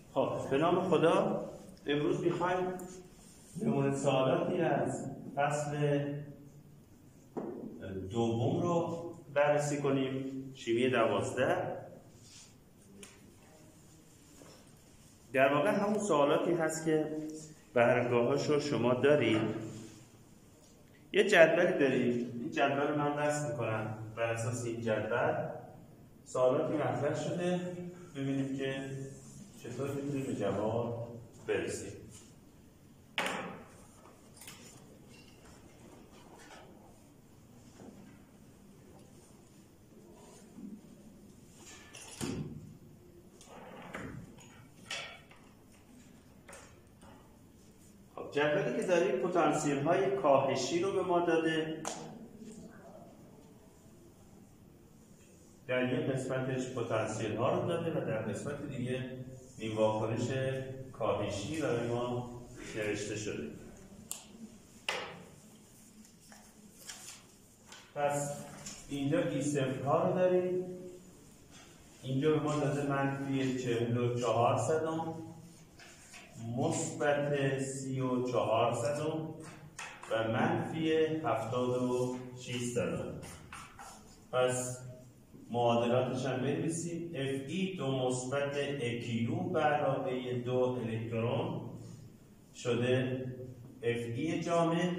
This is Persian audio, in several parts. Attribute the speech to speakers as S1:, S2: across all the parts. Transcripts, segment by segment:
S1: خب به نام خدا امروز میخوایم نمونه سوالاتی از فصل دوم رو بررسی کنیم، شیمی 12. در واقع همون سوالاتی هست که برگاهاش رو شما دارید. یه جدولی دارید، این جدول رو من رسم میکنم. بر اساس این جدول سوالاتی مطرح شده، ببینیم که چطور میتونیم به جواب برسیم. خب جدولی که داریم پتانسیل های کاهشی رو به ما داده. در یک قسمتش پتانسیل ها رو داده و در قسمت دیگه این واکنش کاهشی برای ما نوشته شده. پس اینجا ای0 ها رو داریم. اینجا به ما داده منفی 44 مثبت 34 و منفی 76. پس معادلاتش هم بنویسیم. Fe 2 مثبت AQ به علاوه 2 الکترون شده Fe جامد.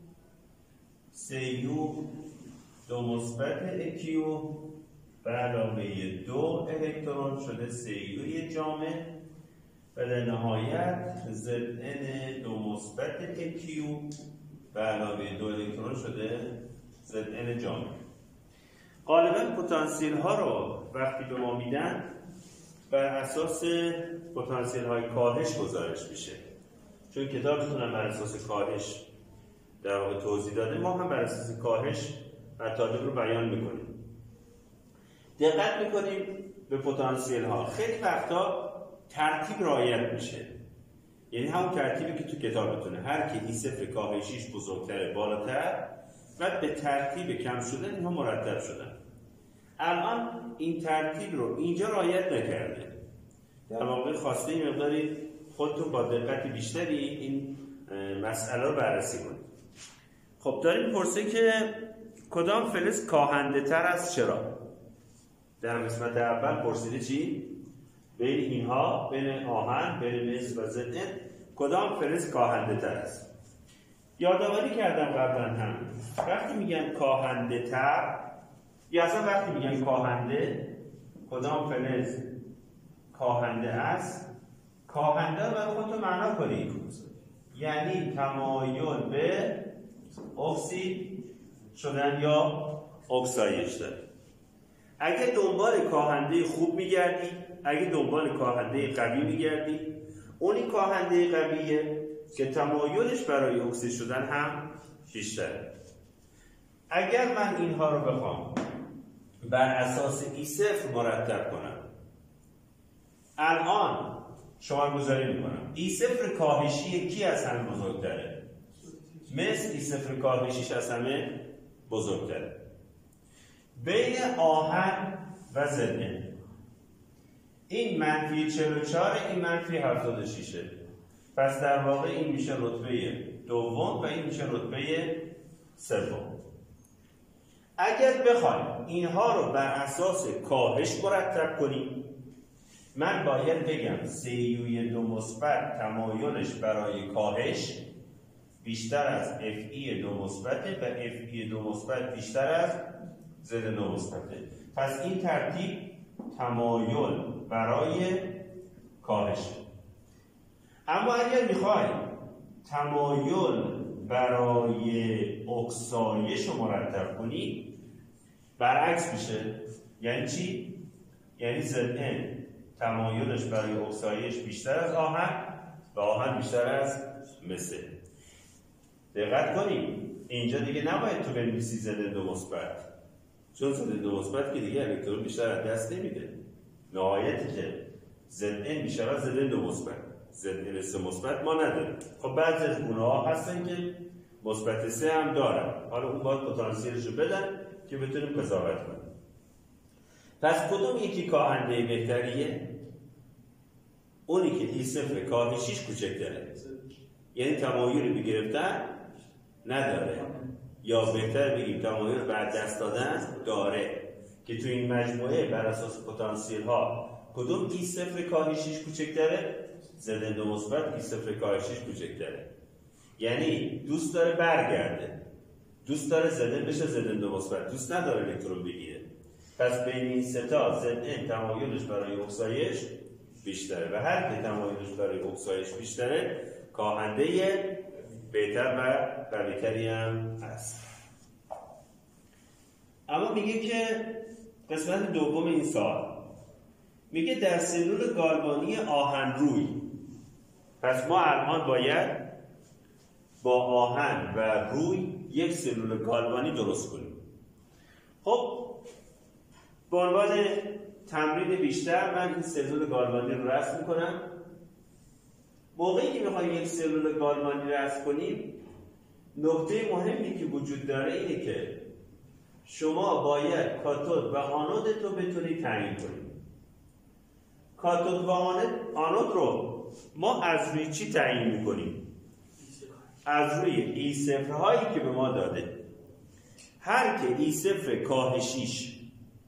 S1: Cu 2 مثبت AQ به علاوه 2 الکترون شده Cu جامد و در نهایت Zn 2 مثبت AQ به علاوه 2 الکترون شده Zn جامد. غالبا پتانسیل ها رو وقتی به ما میدن بر اساس پتانسیل های کاهش گزارش میشه، چون کتابتون هم بر اساس کاهش در واقع توضیح داده، ما هم بر اساس کاهش مطالب رو بیان میکنیم. دقت میکنیم به پتانسیل ها. خیلی وقتا ترتیب رعایت میشه، یعنی همون ترتیبی که تو کتابتونه، هر کی ای0 کاهشیش بزرگتره بالاتر و به ترتیب کم شدن اینها مرتب شدن. الان این ترتیب رو اینجا رعایت نکرده. در واقع خواسته این مقداری خودتون با دقت بیشتری این مسئله رو بررسی کنید. خب داریم پرسه که کدام فلز کاهنده تر است چرا؟ در قسمت اول پرسیده چی؟ بین اینها، بین آهن، بین مس و Zn کدام فلز کاهنده تر است؟ یادآوری کردم قبلا هم وقتی میگن کاهنده تر یا اصلا وقتی میگن کاهنده، کدام فلز کاهنده است، کاهنده رو برای خودتون معنا کنید، یعنی تمایل به اکسید شدن یا اکسایش داره. اگه دنبال کاهنده خوب میگردی، اگه دنبال کاهنده قوی میگردی، اونی کاهنده قویه که تمایلش برای اکسید شدن هم بیشتره. اگر من اینها رو بخوام بر اساس ای0 مرتب کنم، الان شمار گذاری میکنم. ای0 کاهشی کی از همه بزرگتره؟ مس ای0 کاهشیش از همه بزرگتره. بین آهن و Zn این منفی 44، این منفی 76. پس در واقع این میشه رتبه دوم و این میشه رتبه سوم. اگر بخوایم اینها رو بر اساس کاهش مرتب کنیم، من باید بگم Cu 2 مثبت تمایلش برای کاهش بیشتر از Fe 2 مثبت و Fe 2 مثبت بیشتر از Zn مثبت. پس این ترتیب تمایل برای کاهش. اما اگر میخوایم تمایل برای اکسایش رو مرتب کنیم برعکس میشه. یعنی چی؟ یعنی Zn تمایلش برای اکسایش بیشتر از آهن و آهن بیشتر از مس. دقت کنیم اینجا دیگه نباید تو بنویسی Zn 2 مثبت، چون Zn 2 مثبت که دیگه الکترون بیشتر از دست نمیده. نهایتی که Zn میشه از Zn 2 مثبت، Zn 3 مثبت ما نداریم. خب بعضی از اونها هستن که مثبت 3 هم دارن، حالا اون باید پتانسیلش رو بدن که بتونیم قضاوت کنیم. پس کدوم یکی کاهنده بهتریه؟ اونی که ای صفر کاهشیش کوچکتره، یعنی تمایلی به گرفتن نداره، یا بهتر بگیم تمایل بر دست دادن داره، که تو این مجموعه بر اساس پتانسیل ها کدوم ای صفر کاهشیش کوچکتره؟ زدن دو مثبت ای صفر کاهشیش کوچکتره. یعنی دوست داره برگرده، دوست داره زدن بشه زدن دو مثبت، دوست نداره الکترون بگیره. پس بین این سه تا زدن تمایلش برای اکسایش بیشتره و هر که تمایلش برای اکسایش بیشتره کاهنده بهتر و قوی‌تری هم هست. اما میگه که قسمت دوم این سوال میگه در سلول گالوانی آهن‌روی، پس ما الان باید با آهن و روی یک سلول گالوانی درست کنیم. خب به عنوان تمرین بیشتر من این سلول گالوانی رو رسم میکنم. موقعی که میخوایم یک سلول گالوانی رسم کنیم، نکته مهمی که وجود داره اینه که شما باید کاتود و آنود رو بتونید تعیین کنید. کاتود و آنود رو ما از روی چی تعیین میکنیم؟ از روی ای صفرهایی که به ما داده. هر که ای صفر کاهشیش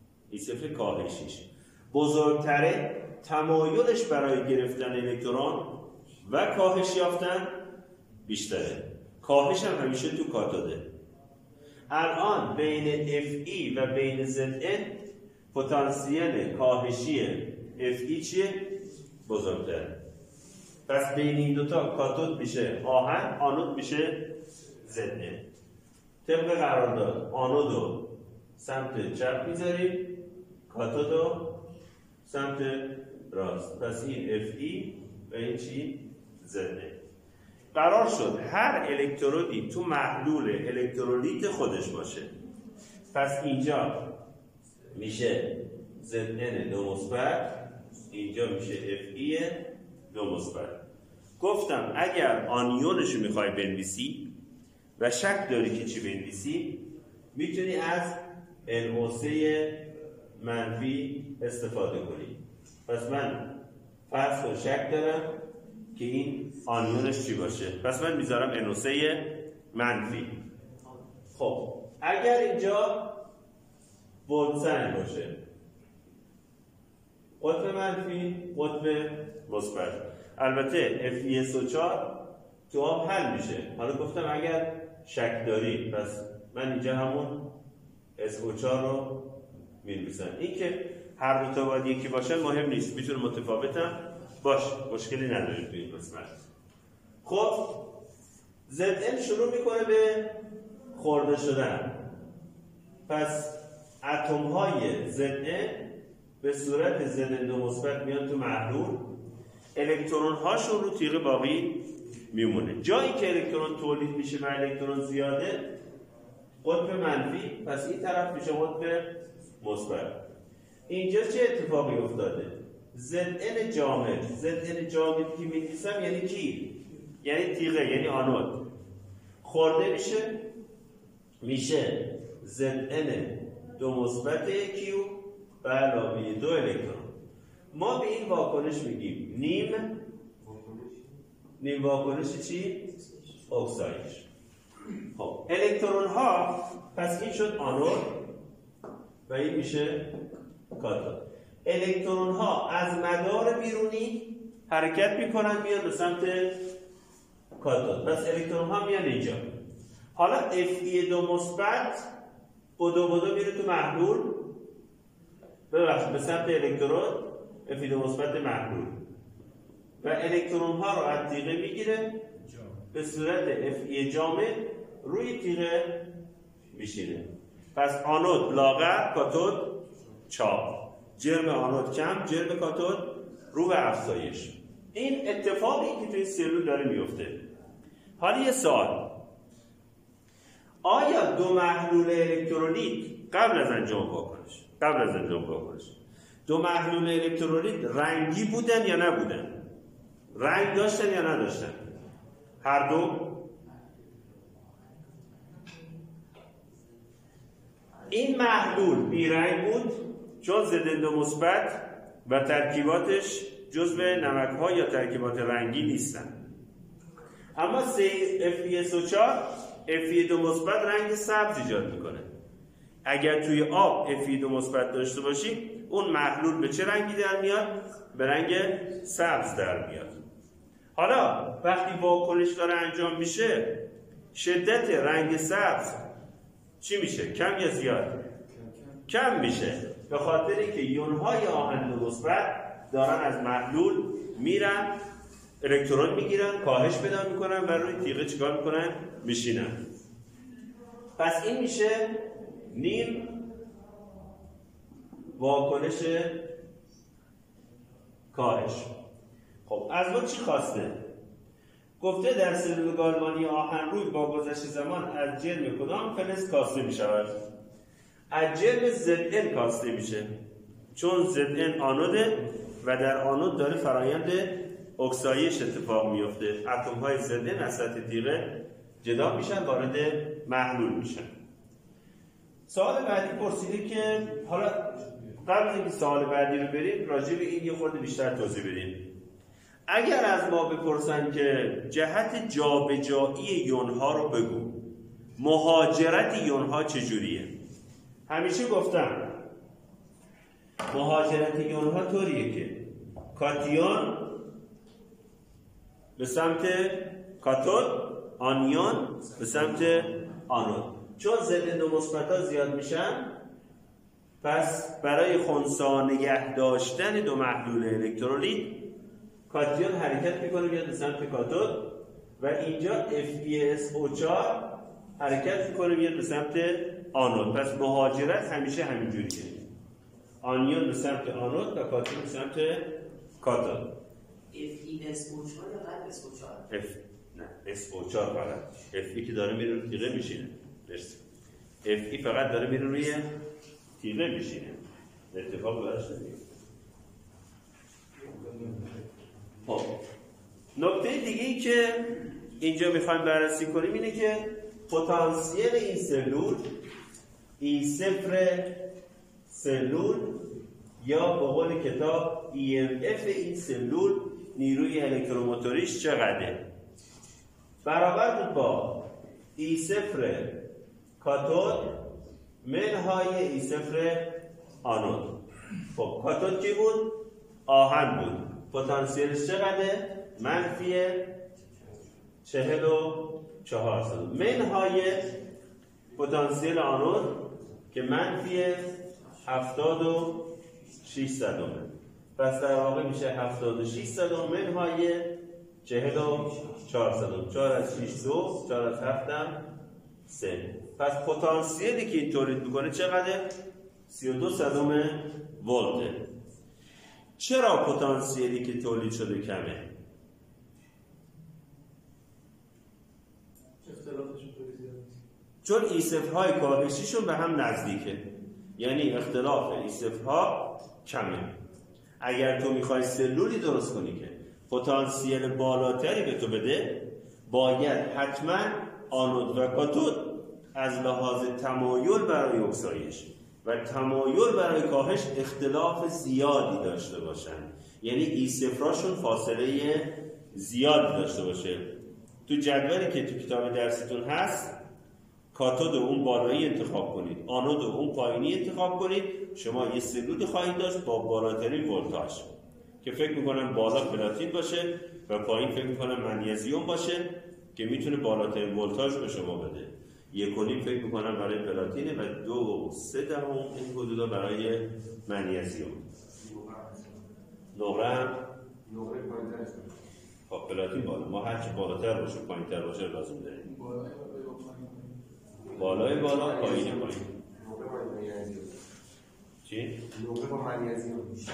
S1: بزرگتره، تمایلش برای گرفتن الکترون و کاهش یافتن بیشتره. کاهش هم همیشه تو کاتوده. الان بین Fe و بین Zn پتانسیل کاهشی Fe چیه؟ بزرگتره. پس بین این دوتا کاتود میشه آهن، آنود میشه Zn. طبق قرارداد آنودو سمت چپ میذاریم، کاتودو سمت راست. پس این Fe و این چی؟ Zn. قرار شد هر الکترودی تو محلول الکترولیت خودش باشه. پس اینجا میشه Zn دو مثبت، اینجا میشه Fe دو مثبت. گفتم اگر آنیونش رو میخوای بنویسی و شک داری که چی بنویسی، میتونی از NO3 منفی استفاده کنی. پس من فرض کن شک دارم که این آنیونش چی باشه، پس من میذارم NO3 منفی. خب اگر اینجا ولتن باشه، قطب منفی، قطب مثبت، البته FeSO4 تو آب حل میشه. حالا گفتم اگر شک داری، پس من اینجا همون SO4 رو می‌نویسم. این که هر دو تا باید یکی باشه مهم نیست، میتونه متفاوتم باشه، مشکلی نداریم تو این قسمت. خب Zn شروع میکنه به خورده شدن. پس اتم های Zn به صورت Zn دو مثبت میان تو محلول، الکترون هاشون رو تیغ باقی میمونه. جایی که الکترون تولید میشه و الکترون زیاده، قطب منفی، پس این طرف میشه قطب مثبت. اینجا چه اتفاقی افتاده؟ Zn جامد که می‌نویسم یعنی کی؟ یعنی تیغه، یعنی آنود خورده میشه Zn دو مثبت Q به علاوه دو الکترون. ما به این واکنش میگیم نیم واکنش چی؟ اکسایش. خب الکترون ها، پس این شد آنود و این میشه کاتود. الکترون ها از مدار بیرونی حرکت میکنن میان به سمت کاتود. پس الکترون ها میان اینجا. حالا Fe دو مثبت بدو میره تو محلول، ببخشید به سمت الکترون Fe دو مثبت محلول و الکترون ها رو از تیغه میگیره به صورت Fe جامد روی تیغه میشینه. پس آنود لاغر، کاتود چاق. جرم آنود کم، جرم کاتود رو به افزایش. این اتفاقی که توی سلول داره میفته. حالا یه سوال، آیا دو محلول الکترولیت قبل از انجام واکنش دو محلول الکترولیت رنگی بودن یا نبودن؟ رنگ داشتن یا نداشتن؟ هر دو. این محلول بیرنگ بود چون Zn دو مثبت و ترکیباتش جزو نمک‌ها یا ترکیبات رنگی نیستن. اما FeSO4 Fe2 مثبت رنگ سبز ایجاد میکنه. اگر توی آب Fe2 مثبت داشته باشیم اون محلول به چه رنگی در میاد؟ به رنگ سبز در میاد. حالا وقتی واکنش داره انجام میشه شدت رنگ سبز چی میشه؟ کم یا زیاد؟ کم میشه، به خاطری که یون‌های آهن مثبت دارن از محلول میرن الکترون میگیرن، کاهش پیدا میکنن و روی تیغه چیکار میکنن؟ میشینن. پس این میشه نیم واکنش کاهش. خب از ما چی خواسته؟ گفته در سلول گالوانی آهن روی با گذشت زمان از جرم کدام فلز کاسته میشود؟ از جرم ZN کاسته میشه، چون ZN آنوده و در آنود داره فرایند اکسایش اتفاق میفته. اتم های ZN از سطح تیغه جدا میشن، وارد محلول میشن. سوال بعدی پرسیده که حالا قبل از اینکه سوال بعدی رو بریم راجع به این یه خورده بیشتر توضیح بدیم. اگر از ما بپرسن که جهت جابجایی یون‌ها رو بگو، مهاجرت یون‌ها چجوریه؟ همیشه گفتم مهاجرت یون‌ها طوریه که کاتیون به سمت کاتود، آنیون به سمت آنود. چون ZN مثبت‌ها زیاد میشن، پس برای خنثی نگه داشتن دو محلول الکترولیت کاتیون حرکت میکنه بیاد به سمت کاتود و اینجا FeSO4 حرکت میکنه بیاد به سمت آنود. پس مهاجرت همیشه همینجوریه، آنیون به سمت آنود و کاتیون به سمت کاتود.
S2: FeSO4 یا غیر SO4؟
S1: نه SO4 فقط. Fe که داره میره روی تیغه میشینه. Fe فقط داره میره روی تیغه میشینه. اتفاق براش نمیفته. خب نکته دیگه ای که اینجا میخوایم بررسی کنیم اینه که پتانسیل این سلول E0 سلول یا به قول کتاب EMF این سلول نیروی الکتروموتوریش چقدره؟ برابر بود با E0 کاتود منهای E0 آنود. خب کاتود کی بود؟ آهن بود. پتانسیلش چقدره؟ منفی 44 منهای پتانسیل آنود که منفی 76 پس در واقع میشه 76 منهای 44 4 از 6 2 4 از 7 3. پس پتانسیلی که این تولید میکنه چقدره؟ 32 ولته. چرا پتانسیلی که تولید شده کمه؟ چون ایسف های کاهشیشون به هم نزدیکه، یعنی اختلاف ایسف ها کمه. اگر تو میخوای سلولی درست کنی که پتانسیل بالاتری به تو بده، باید حتما آنود و کاتود از لحاظ تمایل برای اکسایش و تمایل برای کاهش اختلاف زیادی داشته باشن، یعنی ایسفراشون فاصله زیادی داشته باشه. تو جدولی که تو کتاب درستون هست کاتود اون بالایی انتخاب کنید، آنود اون پایینی انتخاب کنید، شما یه سلولی خواهید داشت با بالاترین ولتاژ که فکر میکنم بالا پلاتین باشه و پایین فکر میکنم منیزیم باشه که میتونه بالاترین ولتاژ به شما بده. 1.5 فکر میکنم برای پلاتینه و 2.3 این حدودا برای منیزیم. نقره خب پلاتین بالا، ما هرچی بالاتر باشه پایینتر باشه لازم داریم. بالای بالا پایین پایین. چی؟
S3: نقره با منیزیم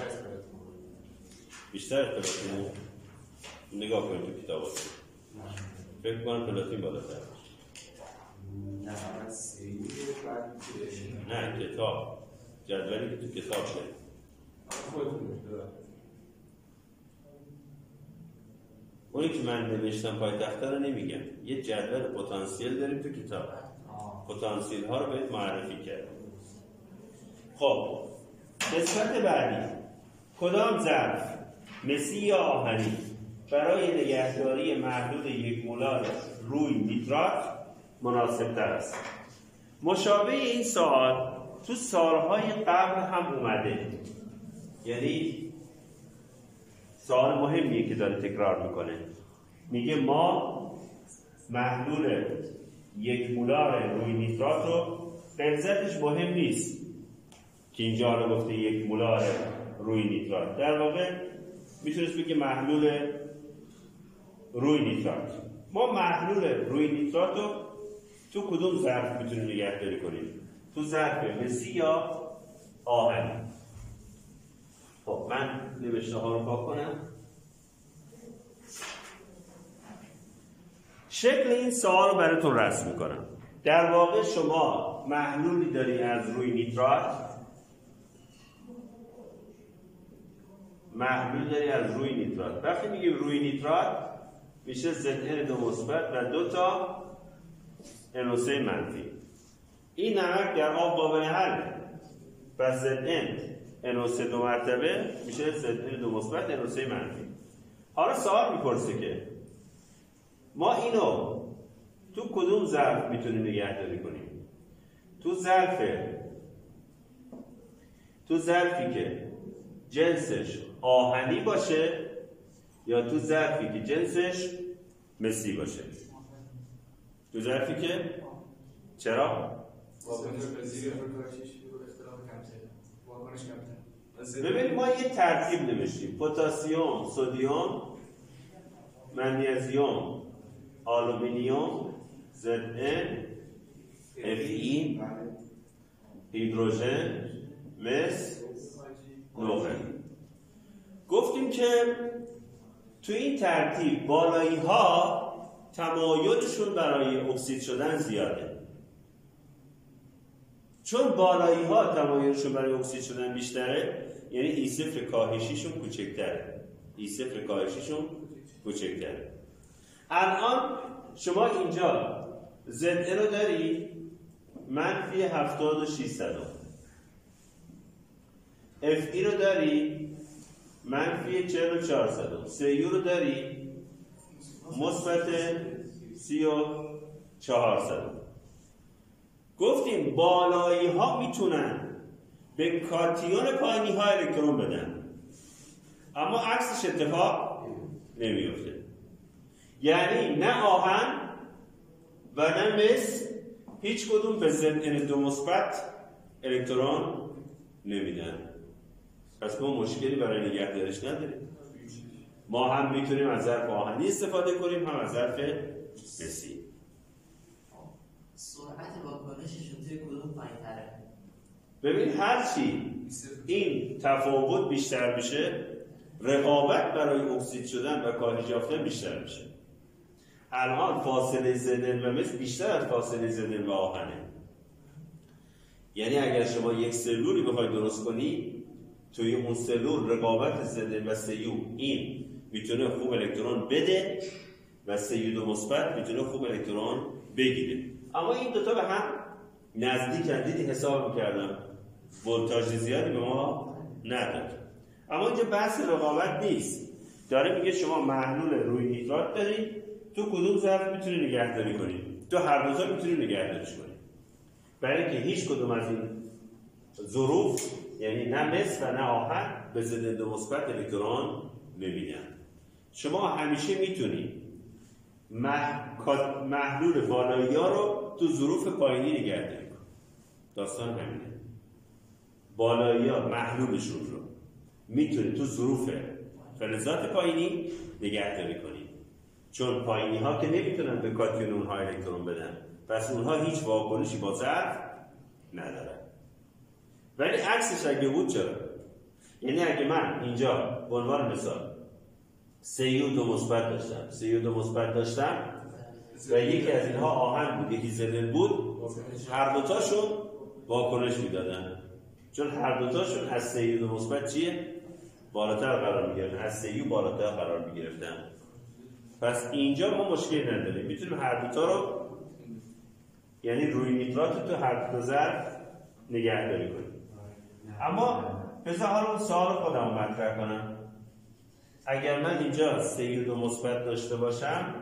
S1: بیشتر از پلاتین. نگاه کنید تو کتابات. فکر کنم پلاتین بالاتر. نه کتاب جدولی که تو کتاب داریم. اونی که من نوشتم پای تخته رو نمیگم، یه جدول پتانسیل داریم تو کتاب. پتانسیل ها رو بهت معرفی کردم. خب قسمت بعدی کدام ظرف مسی یا آهنی برای نگهداری محلول 1 مولار روی نیترات مناسب تر است؟ مشابه این سوال تو سالهای قبل هم اومده، یعنی سوال مهمیه که داره تکرار میکنه. میگه ما محلول 1 مولار روی نیترات رو، غلظتش مهم نیست که اینجا رو گفته 1 مولار روی نیترات، در واقع میتونست بگه محلول روی نیترات. ما محلول روی نیترات رو تو کدوم ظرف میتونیم نگهداری کنیم؟ تو ظرف مسی یا آهنی؟ خب من نوشته ها رو پاک کنم. شکل این سوال رو براتون رسم میکنم. در واقع شما محلولی داری از روی نیترات، وقتی میگیم روی نیترات میشه ZN2 مثبت و 2 تا NO3 منفی. این نمک در آب قابل حله، پس ZN NO3 2 مرتبه میشه ZN2 مثبت NO3 منفی. حالا سوال میپرسه که ما اینو تو کدوم ظرف میتونیم نگهداری کنیم؟ تو ظرفی که جنسش آهنی باشه یا تو ظرفی که جنسش مسی باشه؟ تو ظرفی که چرا؟ ببینید ما یه ترکیب نوشتیم: پتاسیم، سدیم، منیزیم، آلومینیوم، ZN، Fe، هیدروژن، مس، نقل. گفتیم که تو این ترکیب بالایی ها تمایلشون برای اکسید شدن زیاده. چون بالایی ها تمایلشون برای اکسید شدن بیشتره، یعنی E0 کاهشیشون کوچکتره. الان شما اینجا ZN رو داری منفی 76 Fe رو داری منفی 44 Cu رو داری مثبت 34. گفتیم بالایی ها میتونن به کاتیون پایینی ها الکترون بدن، اما عکسش اتفاق نمیفته. یعنی نه آهن و نه مس هیچ کدوم به ZN2 مثبت الکترون نمیدن. پس ما مشکلی برای نگهداریش نداریم. ما هم میتونیم از ظرف آهنی استفاده کنیم، هم از ظرف مسی.
S2: سرعت واکنششون توی کدوم پایین‌تره؟
S1: ببین هرچی این تفاوت بیشتر بشه، رقابت برای اکسید شدن و کاهش یافتن بیشتر میشه. الان فاصله ZN و مس بیشتر از فاصله ZN و آهنه. یعنی اگر شما یک سلولی بخوای درست کنی، توی اون سلول رقابت ZN و Cu این میتونه خوب الکترون بده و Cu2 مثبت میتونه خوب الکترون بگیره. اما این دوتا به هم نزدیکن. دیدی حساب میکردم ولتاژ زیادی به ما نداد. اما اینجا بحث رقابت نیست، داره میگه شما محلول روی نیترات دارید، تو کدوم ظرف میتونی نگهداری کنی؟ تو هر دو تا میتونی نگهداریش کنی. برای اینکه هیچ کدوم از این ظروف، یعنی نه مس و نه آهن، به ZN2 مثبت الکترون نمیدن. شما همیشه میتونی محلول بالایی ها رو تو ظروف پایینی نگهداری کن. داستان همینه. بالایی ها محلولشون رو میتونی تو ظروف فلزات پایینی نگهداری کنی، چون پایینی ها که نمیتونن به کاتیون اونها الکترون بدن، پس اونها هیچ واکنشی با ظرف ندارن. ولی عکسش اگه بود چرا؟ یعنی اگه من اینجا به عنوان مثال Cu2 مثبت داشتم و یکی از اینها آهن بود، یکی ZN بود، هر دوتاشون واکنش میدادن، چون هر دوتاشون از Cu2 مثبت چیه؟ بالاتر قرار میگیرن، از Cu بالاتر قرار میگرفتن. پس اینجا ما مشکل نداریم، میتونیم هر دوتا رو، یعنی روی نیترات تو هر دو ظرف نگهداری کنیم. اما بذار حالا سوال خودم مطرح کنم. اگر من اینجا 3 و 2 مثبت داشته باشم،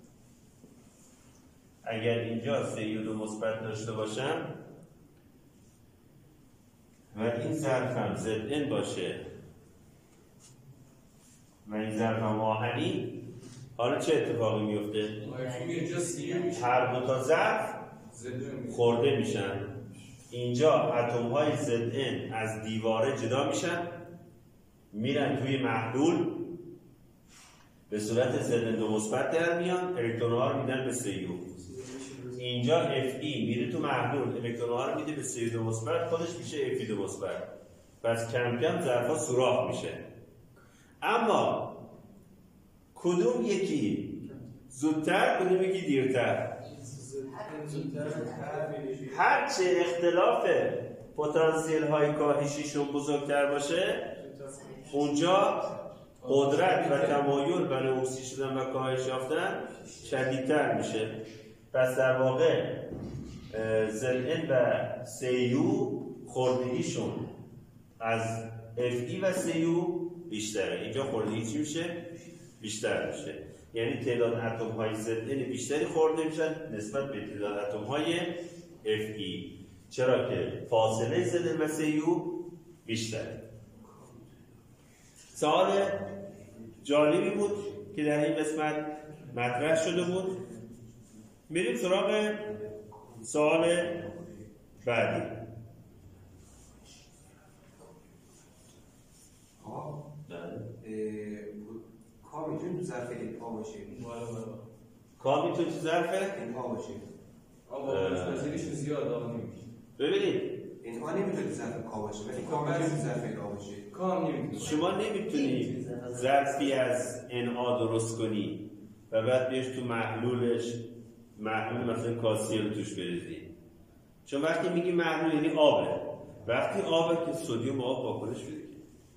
S1: و این ظرفم ZN باشه و این ظرفم آهنی، حالا چه اتفاقی میفته؟ هر دو تا ظرف خورده میشن. اینجا اتم های ZN از دیواره جدا میشن، میرن توی محلول، به صورت ZN 2 مثبت در میان، الکترون ها رو میدن به CU. اینجا Fe میره تو محلول، الکترون ها رو میده به CU 2 مثبت، خودش میشه Fe 2 مثبت. پس کم کم ظرف ها سوراخ میشه. اما کدوم یکی زودتر، کدوم یکی دیرتر؟ هرچه اختلاف پتانسیل های کاهشیشون بزرگتر باشه، اونجا قدرت و تمایل برای اکسید شدن و کاهش یافتن شدیدتر میشه. پس در واقع ZN و CU خوردگیشون از Fe و CU بیشتره. اینجا خوردگی چی میشه؟ بیشتر میشه. یعنی تعداد اتم های ZN بیشتری خورده میشن نسبت به تعداد اتم های Fe، چرا که فاصله ZN و CU بیشتره. سوال جالبی بود که در این قسمت مطرح شده بود. میریم سراغ سوال بعدی.
S3: کا میتونه تو ظرف انها باشه؟
S1: کا میتونه تو ظرف
S3: انها باشه؟
S4: بازیشون زیاد آقا نمیشه.
S1: ببینید
S3: انها نمیتونه تو ظرف کا باشه، ولی کا میتونه تو ظرف انها باشه.
S4: کا نمیتونه.
S1: شما نمیتونی ظرفی از NA درست کنی و بعد بیاش تو محلول مثلا کاسیه رو توش بریزی. چون وقتی میگی محلول یعنی آبه. وقتی آبه که سدیم آب واکنش بده.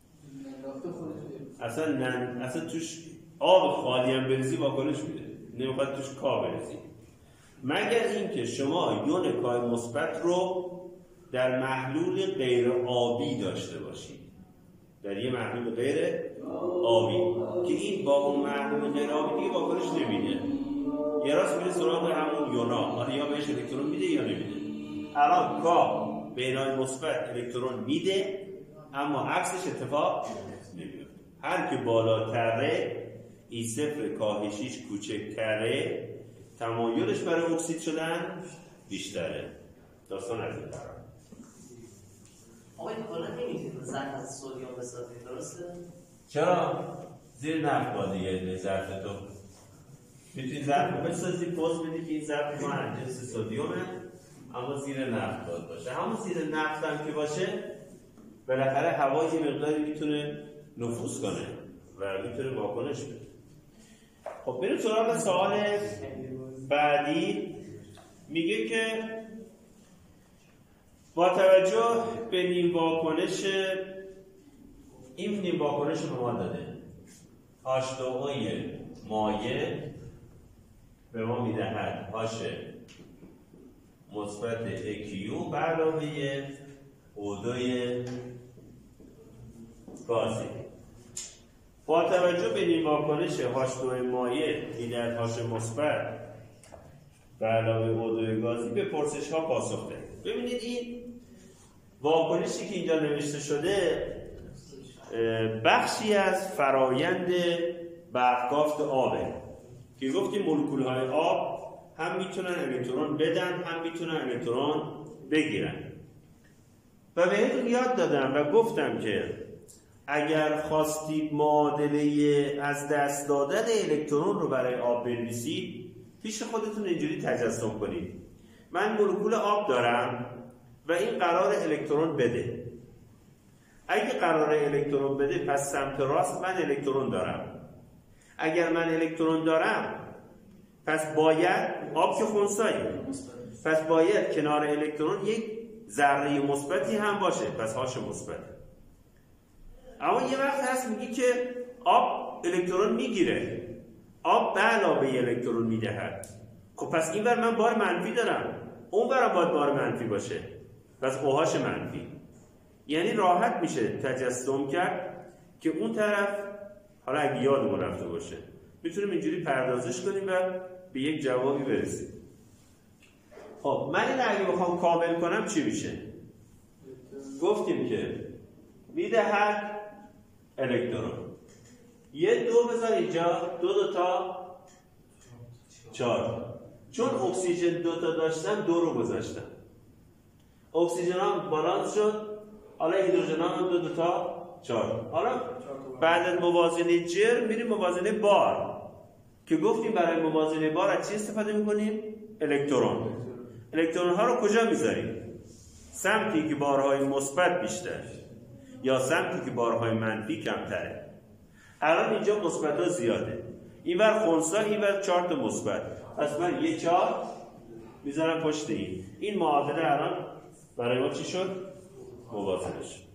S1: اصلا توش آب خالی هم بریزی واکنش میده. نمیخواد توش کا بریزی. مگر اینکه شما یون کای مثبت رو در محلول غیر آبی داشته باشید. در یه محلول غیر آبی که این با اون محلول غیر آبی دیگه واکنش نمیده. یه راست میره سراغ همون یونا، یا بهش الکترون میده یا نمیده. الان کا به اینای مثبت الکترون میده، اما عکسش اتفاق نمیفته. هر که بالاتره، ای صفر کاهشیش کوچکتره، تمایلش برای اکسید شدن بیشتره. داستان از این قرار.
S2: آقای کلا نمیتونید ظرف از سدیم بسازید، درسته؟
S1: چرا؟ زیر نفت با دیگه ظرف تو میتونی ظرف بسازی، پوز بدی که این ظرف ما جنس سدیمه، اما زیر نفت باید باشه. همون زیر نفت هم که باشه، بالاخره هوا یه مقداری میتونه نفوذ کنه و میتونه واکنش بده. خب بریم سراغ سوال بعدی. میگه که با توجه به نیم واکنش، این نیم واکنش به ما داده H2O مایع به ما میدهد H مثبت AQ به علاوه O2 گازی. با توجه به نیم واکنش H2O مایع میدهد H مثبت به علاوه O2 گازی به پرسش ها پاسخ دهید. ببینید این واکنشی که اینجا نوشته شده بخشی از فرایند برق‌یافت آبه که گفتیم مولکول های آب هم میتونن الکترون بدن، هم میتونن الکترون بگیرن. و بهتون یاد دادم و گفتم که اگر خواستید معادله از دست دادن الکترون رو برای آب بنویسید، پیش خودتون اینجوری تجسم کنید: من مولکول آب دارم و این قرار الکترون بده. اگه قرار الکترون بده، پس سمت راست من الکترون دارم. اگر من الکترون دارم، پس باید آب که خنثیه، پس باید کنار الکترون یک ذره مثبتی هم باشه، پس هاش مثبت. اما یه وقت هست میگی که آب الکترون میگیره، آب به علاوه الکترون میدهد. خب پس این ور من بار منفی دارم، اون ورم باید بار منفی باشه، پس اوهاش منفی. یعنی راحت میشه تجسم کرد که اون طرف، حالا اگه یادمون رفته باشه میتونیم اینجوری پردازش کنیم و به یک جوابی برسیم. خب من این اگه بخوام کامل کنم چی میشه؟ گفتیم که میدهد الکترون، یه دو بذار اینجا، دو تا 4. چون اکسیژن 2 تا داشتم 2 رو گذاشتم، اکسیژن هم بالانس شد، حالا هیدروژن هم 2 تا 4. حالا بعد از موازنه جرم میریم موازنه بار که گفتیم برای موازنه بار از چی استفاده میکنیم؟ الکترون. الکترون ها رو کجا میذاریم؟ سمتی که بارهای مثبت بیشتر یا سمتی که بارهای منفی کمتره. الان اینجا مثبت ها زیاده، اینور خنثی، اینور 4 تا مثبت، پس من یه 4 میذارم پشت این معادله الان برای ما چی شد؟ موازنه شد.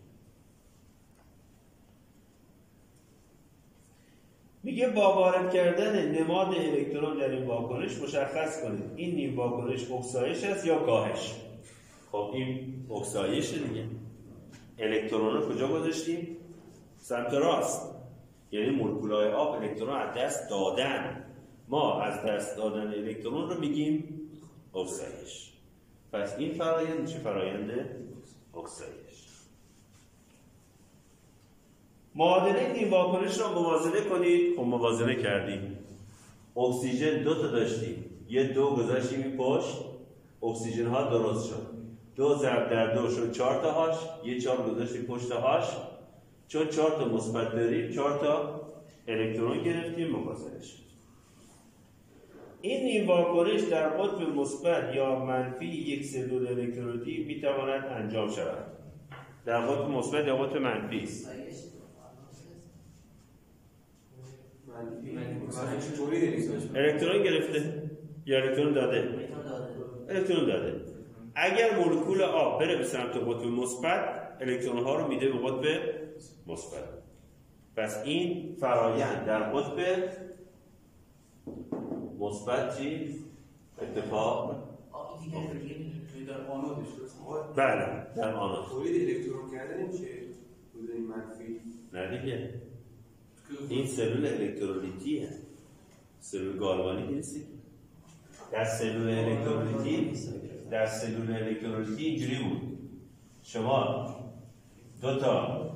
S1: میگه با وارد کردن نماد الکترون در این واکنش مشخص کنید این نیم واکنش اکسایش است یا کاهش. خب این اکسایش دیگه. الکترون رو کجا گذاشتیم؟ سمت راست، یعنی مولکول‌های آب الکترون از دست دادن. ما از دست دادن الکترون رو میگیم اکسایش. پس این فرآیند چه فراینده؟ اکسایش. معادله این واکنش رو موازنه کنید. خب موازنه کردیم، اکسیژن 2 تا داشتیم، یه 2 گذاشتیم این پشت، اکسیژن ها درست شد، 2 ضرب در 2 شد 4 تا هاش، یه 4 گذاشتیم پشت هاش، چون 4 تا مثبت داریم 4 تا الکترون گرفتیم، موازنه شد. این واکنش در قطب مثبت یا منفی یک سلول الکترولیتی میتواند انجام شود. در قطب مثبت یا قطب منفی. الکترون گرفته یا الکترون داده؟ الکترون داده. اگر مولکول آب بره به سمت قطب مثبت، الکترون ها رو میده به قطب مثبت. پس این فرایند در قطب مثبت چی؟ اتفاق بله در آنود.
S3: تولید الکترون کردن چه؟ بودن منفی؟
S1: نه دیگه، این سلول الکترولیتیه، سلول گالوانی نیست. در سلول الکترولیتی اینجوری بود، شما 2 تا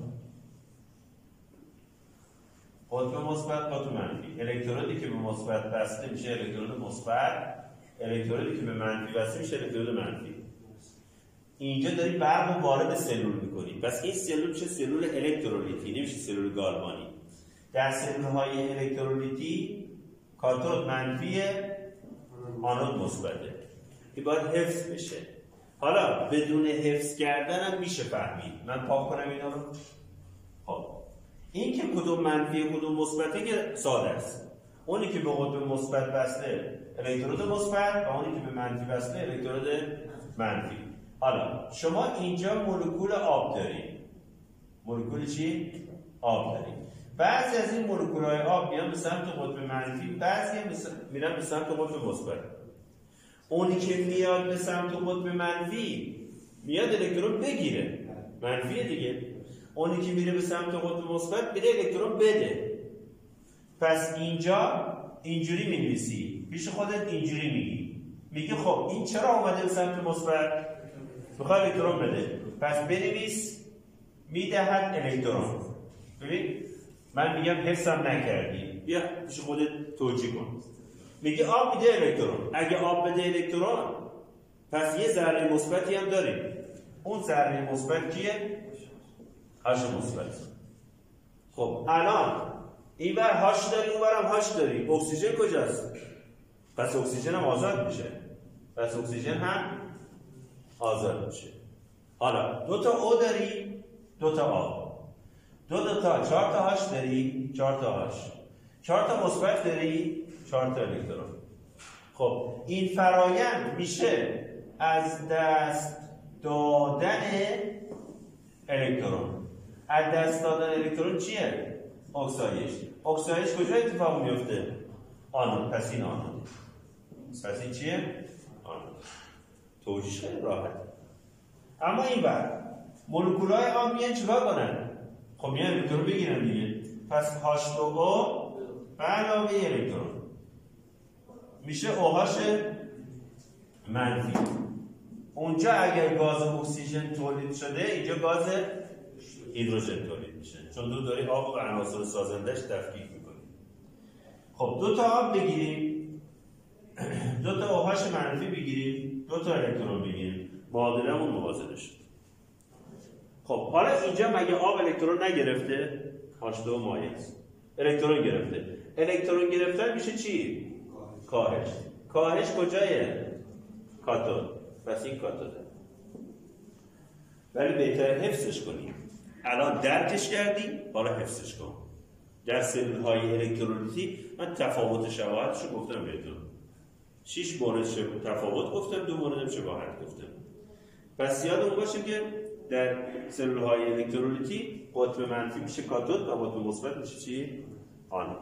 S1: قطب مثبت قطب منفی، الکترودی که به مثبت بسته میشه الکترود مثبت، الکترودی که به منفی بسته میشه الکترود منفی. اینجا داری برق وارد سلول میکنی، پس این سلول میشه سلول الکترولیتی، نمیشه سلول گالوانی. در سلول‌های الکترولیتی کاتود منفیه، آنود مثبته. این باید حفظ بشه. حالا بدون حفظ کردن هم میشه فهمید. من پاک کنم اینا رو. خب این که کدوم منفی کدوم مثبته که ساده است. اونی که به قطب مثبت بسته الکترود مثبت و اونی که به منفی بسته الکترود منفی. حالا شما اینجا مولکول آب دارید. مولکول چی؟ آب دارید. بعضی از این مولکول‌های آب میان به سمت قطب منفی، بعضی میرن به سمت قطب مثبت. اونی که میاد به سمت قطب منفی میاد الکترون بگیره، منفی دیگه. اونی که میره به سمت قطب مثبت میره الکترون بده. پس اینجا اینجوری می‌نویسی، پیش خودت اینجوری میگی خب این چرا اومده به سمت مثبت؟ میخواد الکترون بده. پس بنویس میدهد الکترون. ببین من میگم حفظم نکردی، بیا پیش خودت توجیه کن. میگه آب میده الکترون. اگه آب بده الکترون پس یه ذره مثبتی هم داریم. اون ذره مثبت کیه؟ هاش مثبت. خب الان این بر هاش داری، اون برم هاش داری. اکسیژن کجاست؟ پس اکسیژن هم آزاد میشه. پس اکسیژن هم آزاد میشه. حالا 2 تا او داری، 2 تا آب. 2 تا 4 تا هاش داری، 4 تا هاش. 4 تا مثبت داری، 4 تا الکترون. خب این فرایند میشه از دست دادن الکترون. از دست دادن الکترون چیه؟ اکسایش. اکسایش کجا اتفاق میفته؟ آنود. پس این آنود. پس این چیه؟ آنود. توجیهش خیلی راحت. اما این بر مولکول‌های آب میان چیکار کنن؟ خب میان الکترون بگیرن دیگه. پس H2O به علاوه الکترون میشه OH منفی. اونجا اگر گاز اکسیژن تولید شده اینجا گاز هیدروژن تولید میشه، چون دو داری آب و عناصر سازندش تفکیک میکنی. خب دو تا آب بگیریم، دو تا OH منفی بگیریم، دو تا الکترون بگیریم، معادلمون موازنه شد. خب حالا اینجا مگه آب الکترون نگرفته؟ H2 مایع الکترون گرفته. الکترون گرفتن میشه چی؟ کاهش. کاهش کجایه؟ کاتود. پس این کاتوده. ولی بهتر حفظش کنیم. الان درکش کردیم، حالا حفظش کن. در سلول‌های الکترولیتی من تفاوت شباهتش رو گفتم بهتون. 6 مورد تفاوت گفتم، 2 مورد شباهت گفتم. پس یادمون باشه که در سلول‌های الکترولیتی قطب منفی میشه کاتود و قطب مثبت میشه چی؟ آنود.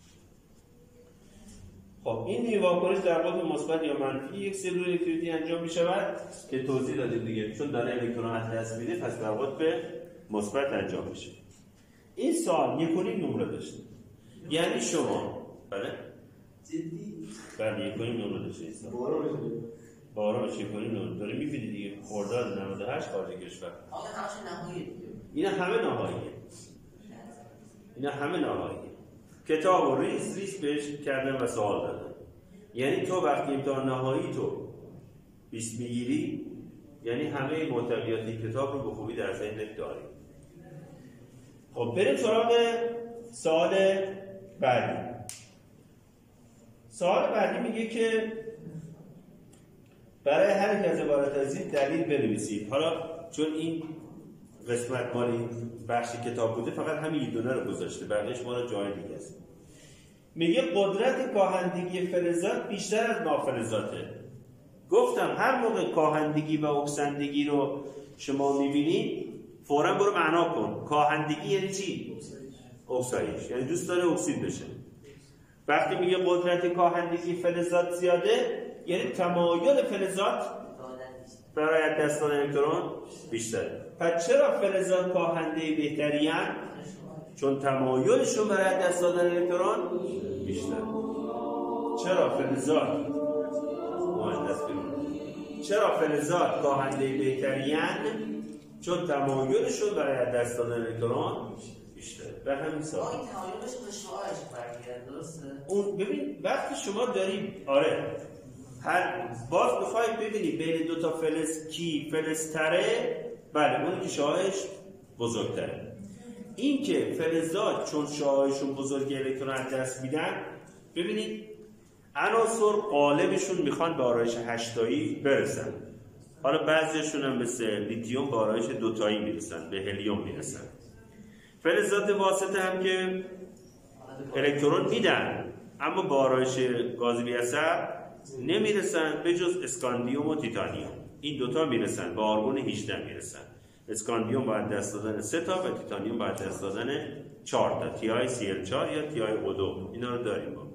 S1: خب این واکنش در قطب مثبت یا منفی یک سلول الکترولیتی انجام میشود که توضیح دادیم دیگه، چون داره الکترون از دست میده پس در قطب مثبت انجام میشه. این سوال 1.5 نمره داشته، یعنی شما بله
S2: جدی
S1: بله 1.5 نمره داشته. این سوال بارا بشه 1.5 نمره داره میفیدی دیگه. خرداد 98 خارج کشور.
S2: آقا همش نهایی دیگه.
S1: اینا همه نهاییه. اینا همه نهاییه. کتاب رو ریز بهش کردن و سوال دادن. یعنی تو وقتی امتحان نهایی تو 20 میگیری، یعنی همه محتویات کتاب رو به خوبی در ذهنت داری. خب بریم سراغ سوال بعدی. سوال بعدی میگه که برای هر یک از عبارات از این دلیل بنویسید. حالا چون این قسمت مالی بخش کتاب بوده فقط همین یه دونه رو گذاشته، بقیه‌اش مال جای دیگه است. میگه قدرت کاهندگی فلزات بیشتر از نافلزاته. گفتم هر موقع کاهندگی و اکسندگی رو شما میبینید فوراً برو معنا کن. کاهندگی یعنی چی؟ اکسایش، یعنی دوست داره اکسید بشه. وقتی میگه قدرت کاهندگی فلزات زیاده یعنی تمایل فلزات برای از دست دادن الکترون بیشتره. پس چرا فلزات کاهنده بهترین؟ چون تمایلشون برای از دست دادن الکترون بیشتره. چرا فلزات کاهنده بهترین؟ چون تمایلشون برای از دست دادن الکترون بیشتره. به همین سال
S2: این تمایلش به شعاعش برمیگرده، درسته؟
S1: اون ببین وقتی شما داری هر باز بخواید ببینید بین دو تا فلز کی فلزتره، بله اون که شعاعش بزرگتره. این که فلزات چون شعاعشون بزرگه الکترون از دست میدن، ببینید عناصر قالبشون میخوان به آرایش 8 تایی برسن. حالا بعضیشون هم مثل لیتیوم به آرایش 2 تایی میرسن، به هلیوم میرسن. فلزات واسطه هم که الکترون میدن اما به آرایش گاز بی اثر نمیرسن به جز اسکاندیوم و تیتانیوم. این دوتا میرسن، به آرگون 18 میرسن. اسکاندیوم باید دست دادن 3 تا و تیتانیوم باید دست دادن 4 تا، TiCl4 یا TiO2. اینا رو داریم با.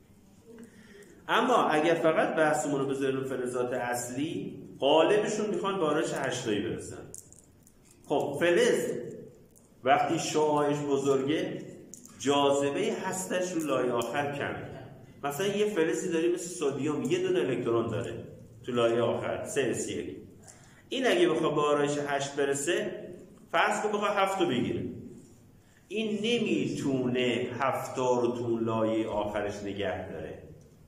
S1: اما اگر فقط بحثمون رو بذاریم فلزات اصلی، غالبشون میخوان به آرایش 8 تایی برسن. خب فلز وقتی شعاعش بزرگه جاذبه هستش رو لایه آخر کمه. مثلا یه فلزی داری مثل سدیم، یه دونه الکترون داره تو لایه آخر 3s1. این اگه بخواد به آرایش 8 برسه، فرض کن بخواد 7 رو بگیره، این نمیتونه 7 رو تو لایه آخرش نگه داره،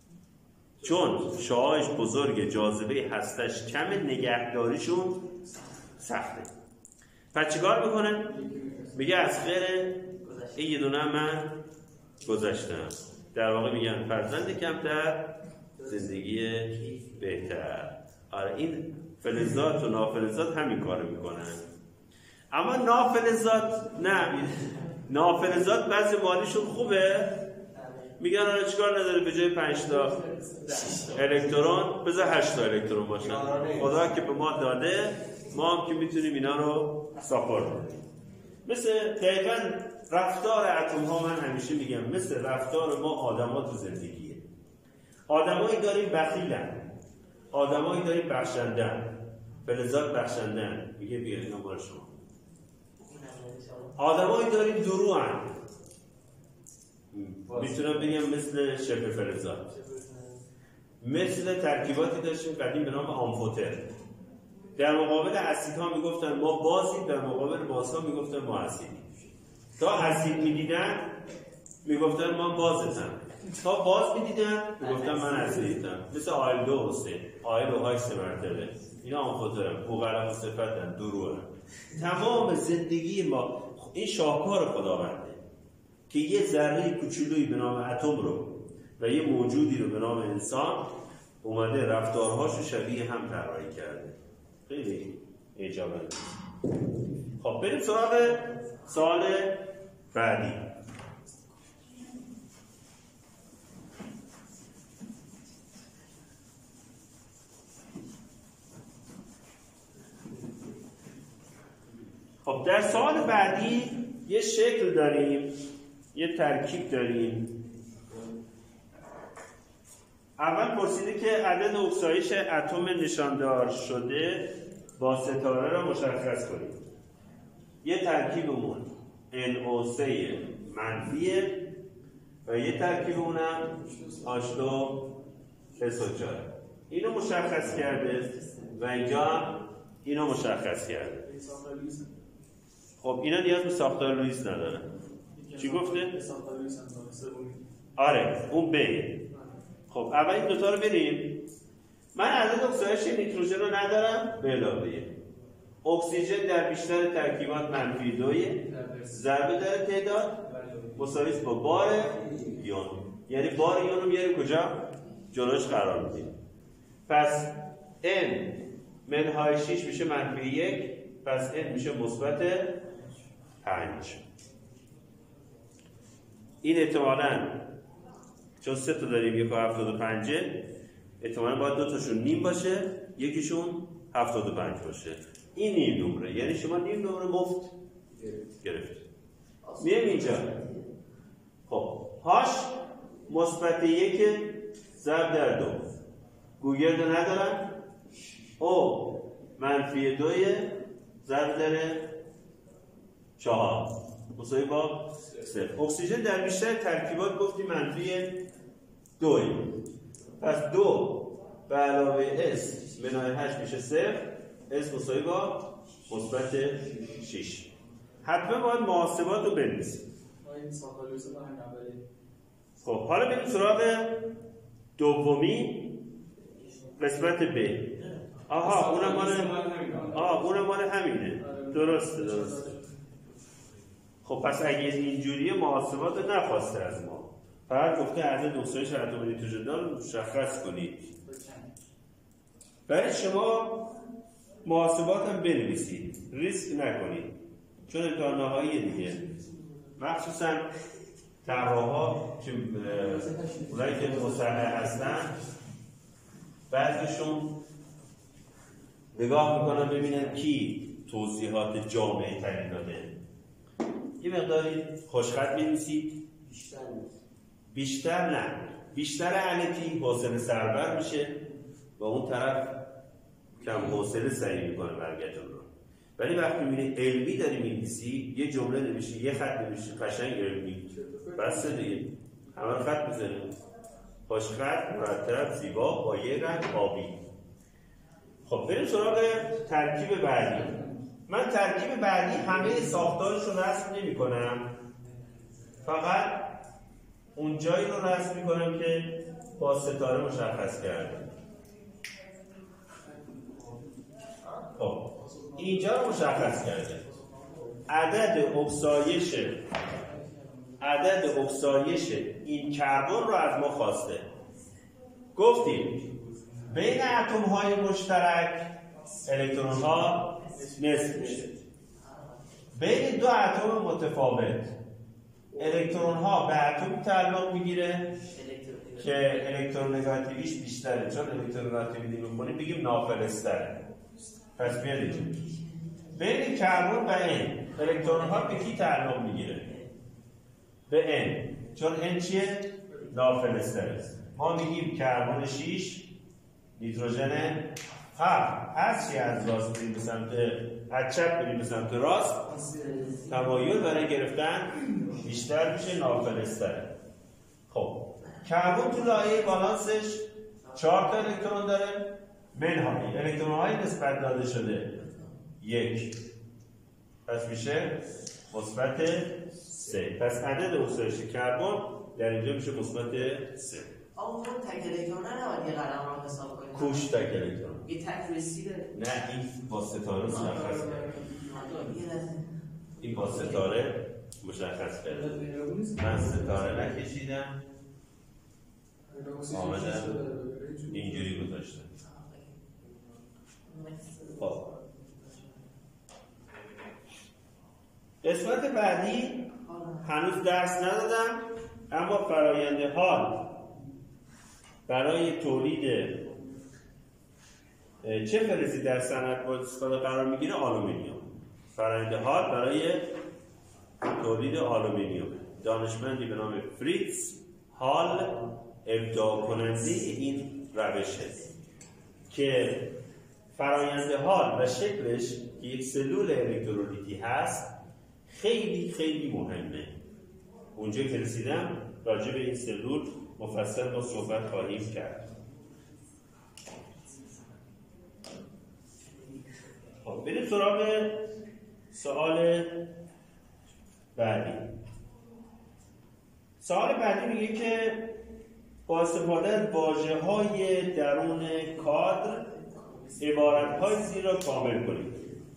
S1: چون شعاعش بزرگه، جاذبه هستش کمه، نگهداریشون سخته. پس چیکار میکنه؟ میگه از خیر این یه دونه من گذاشتم. در واقع میگن فرزند کمتر زندگی بهتر. آره این فلزات و نافلزات همین کارو میکنن. اما نافلزات نه، نافلزات بعضی مالیشون خوبه، میگن آره چیکار نداره به جای 5 تا الکترون بذار 8 تا الکترون باشه. خدا که به ما داده، ما هم که میتونیم اینا رو ساپورت کنیم. مثل دقیقاً رفتار اتم ها، من همیشه میگم مثل رفتار ما آدما تو زندگیه. آدمایی داریم بخیلن، آدمایی داریم بخشندن. فلزات بخشندن. میگه بیا اینا مال شما. آدمایی داریم دروغن. میتونم بگم مثل شبه فلزات. مثل ترکیباتی داشتیم قدیم به نام آمفوتر. در مقابل اسیدها میگفتن ما بازیم، در مقابل بازها میگفتن ما اسیدیم. تا اسید میدیدن میگفتن ما بازتم، تا باز میدیدن میگفتن من اسیدم. مثل آیل 2 و 3، آیل و های 3 مرتبه. اینا آمفوترن، بوغلق و صفتن، دروغن. تمام زندگی ما این شاهکار خداونده که یه ذره کوچولویی به نام اتم رو و یه موجودی رو به نام انسان اومده رفتارهاشو شبیه هم طراحی کرده. خیلی اعجاب انگیز. خب بریم سراغ سوال بعدی. خب در سوال بعدی یه شکل داریم، یه ترکیب داریم. اول پرسیده که عدد اکسایش اتم نشاندار شده با ستاره را مشخص کنید. یه ترکیبمون NO3 منفیه و یه ترکیبمونم H2SO4. اینو مشخص کرده و اینجا اینو مشخص کرده. خب اینا نیاز به ساختار لوئیس ندارن. چی گفته؟ آره اون بیه. خب اول این دوتا رو بریم. من عدد اکسایش نیتروژن رو ندارم به علاوه اکسیژن در بیشتر ترکیبات منفی 2 ضربه در تعداد مساوی با بار یون، یعنی بار یون رو میاریم کجا؟ جلوش قرار میدیم. پس n منهای 6 میشه منفی 1، پس n میشه مثبت 5. این احتمالاً چون 3 تا داریم 1.75 احتمالاً باید 2 تاشون نیم باشه، یکیشون 75 باشه. این نیم نمره، یعنی شما نیم نمره مفت گرفتید. میایم اینجا. خب هاش مثبت 1 ضرب در 2 گوگرد ندارم. او منفی 2 ضرب در 4 مساوی با 0. اکسیژن در بیشتر ترکیبات گفتیم منفی 2. پس 2 به علاوه S منهای 8 میشه 0. S مساوی با مثبت 6. حتما باید محاسبات رو بنویسیم. خب حالا بریم سراغ دومی قسمت ب. اونم مال همینه. درسته. خب پس اگه اینجوریه محاسبات رو نخواسته از ما، فقط گفته عدد اکسایش اتم نیتروژن رو مشخص کنید. برای شما محاسبات هم بنویسید، ریسک نکنید، چون امتحان نهایی دیگه. مخصوصا طراحا که اونایی که مصحح هستن بعضیشون نگاه میکنن ببینن کی توضیحات جامعه ترین داده. یه مقداری خوشخط بنویسید. بیشتر نه، بیشتر علتی حوصله سربر میشه و اون طرف کم حوصله سعی میکنه برگردون رو. ولی وقتی میبینی علمی داری می‌نویسی، یه جمله نمیشه، یه خط نمیشه، قشنگ علمی بس دیگه. همه خط میزنه، خوشخط، مرتب، زیبا، با یه رنگ آبی. خب بریم سراغ ترکیب بعدی. من ترکیب بعدی همه ساختارش رو رسم نمی کنم، فقط اون جایی رو رسم می کنم که با ستاره مشخص کردم. خب اینجا رو مشخص کرده. عدد اکسایش این کربن رو از ما خواسته. گفتیم بین اتم های مشترک الکترون ها نصف میشه. بین دو اتم متفاوت الکترون ها به اتم تعلق میگیره که الکترون نگاتیویش بیشتره، چون الکترون نگاتیویتی میکنیم بگیم نافلزتره. پس بیاد اینجا بین کربن و N الکترون ها به کی تعلق میگیره؟ به N، چون N چیه؟ نافلزتره. ما میگیم کربن 6 نیتروژن هرچی از راست بریم به سمت از چپ بریم به سمت راست، تمایل برای گرفتن بیشتر میشه، ناقص‌تره. خب کربن تو لایه بالانسش 4 تا الکترون داره، منهای الکترون‌های نسبت داده شده 1، پس میشه مثبت 3. پس عدد اکسیدش کربن در اینجا میشه مثبت 3.
S2: اون تک الکترون نباید یه قلم رو حساب کنیم.
S1: کوش تک الکترون.
S2: یه تک رسیده.
S1: نه این با ستاره مشخص کرد. این با ستاره مشخص کرد. من ستاره نکشیدم. آمدم اینجوری گذاشتم. خب قسمت بعدی هنوز درس ندادم، اما فرآیند حال برای تولید چه فلزی در صنعت با استفاده قرار میگیره؟ آلومینیوم. فرآیند حال برای تولید آلومینیوم. دانشمندی به نام فریتز هال ابداع کننده این روشه که فرآیند حال و شکلش که یک سلول الکترولیتی هست خیلی خیلی مهمه. اونجا که رسیدم راجع به این سلول مفصل با صحبت خواهیم کرد. خب بریم سراغ سوال بعدی. سوال بعدی میگه که با استفاده از واژه‌های درون کادر عبارت‌های زیر را کامل کنید.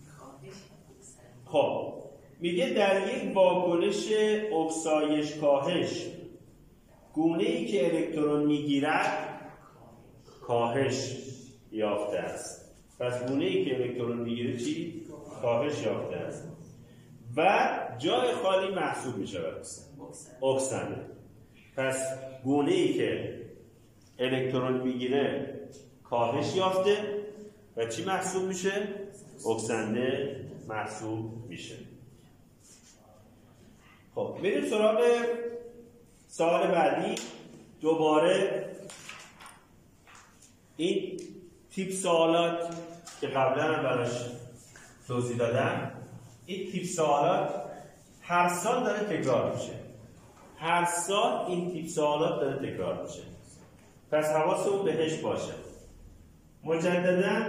S1: خب میگه در یک واکنش اکسایش کاهش گونه‌ای که الکترون میگیرد کاهش یافته است. پس گونه‌ای که الکترون میگیره چی؟ کاهش یافته است و جای خالی محسوب میشود اکسنده. پس گونه‌ای که الکترون میگیره کاهش یافته و چی محسوب میشه؟ اکسنده محسوب میشه. خب بریم سراغ سوال بعدی. دوباره این تیپ سوالات که قبلا هم براش توضیح دادم، این تیپ سوالات هر سال داره تکرار میشه. هر سال این تیپ سوالات داره تکرار میشه. پس حواسمون بهش باشه. مجددا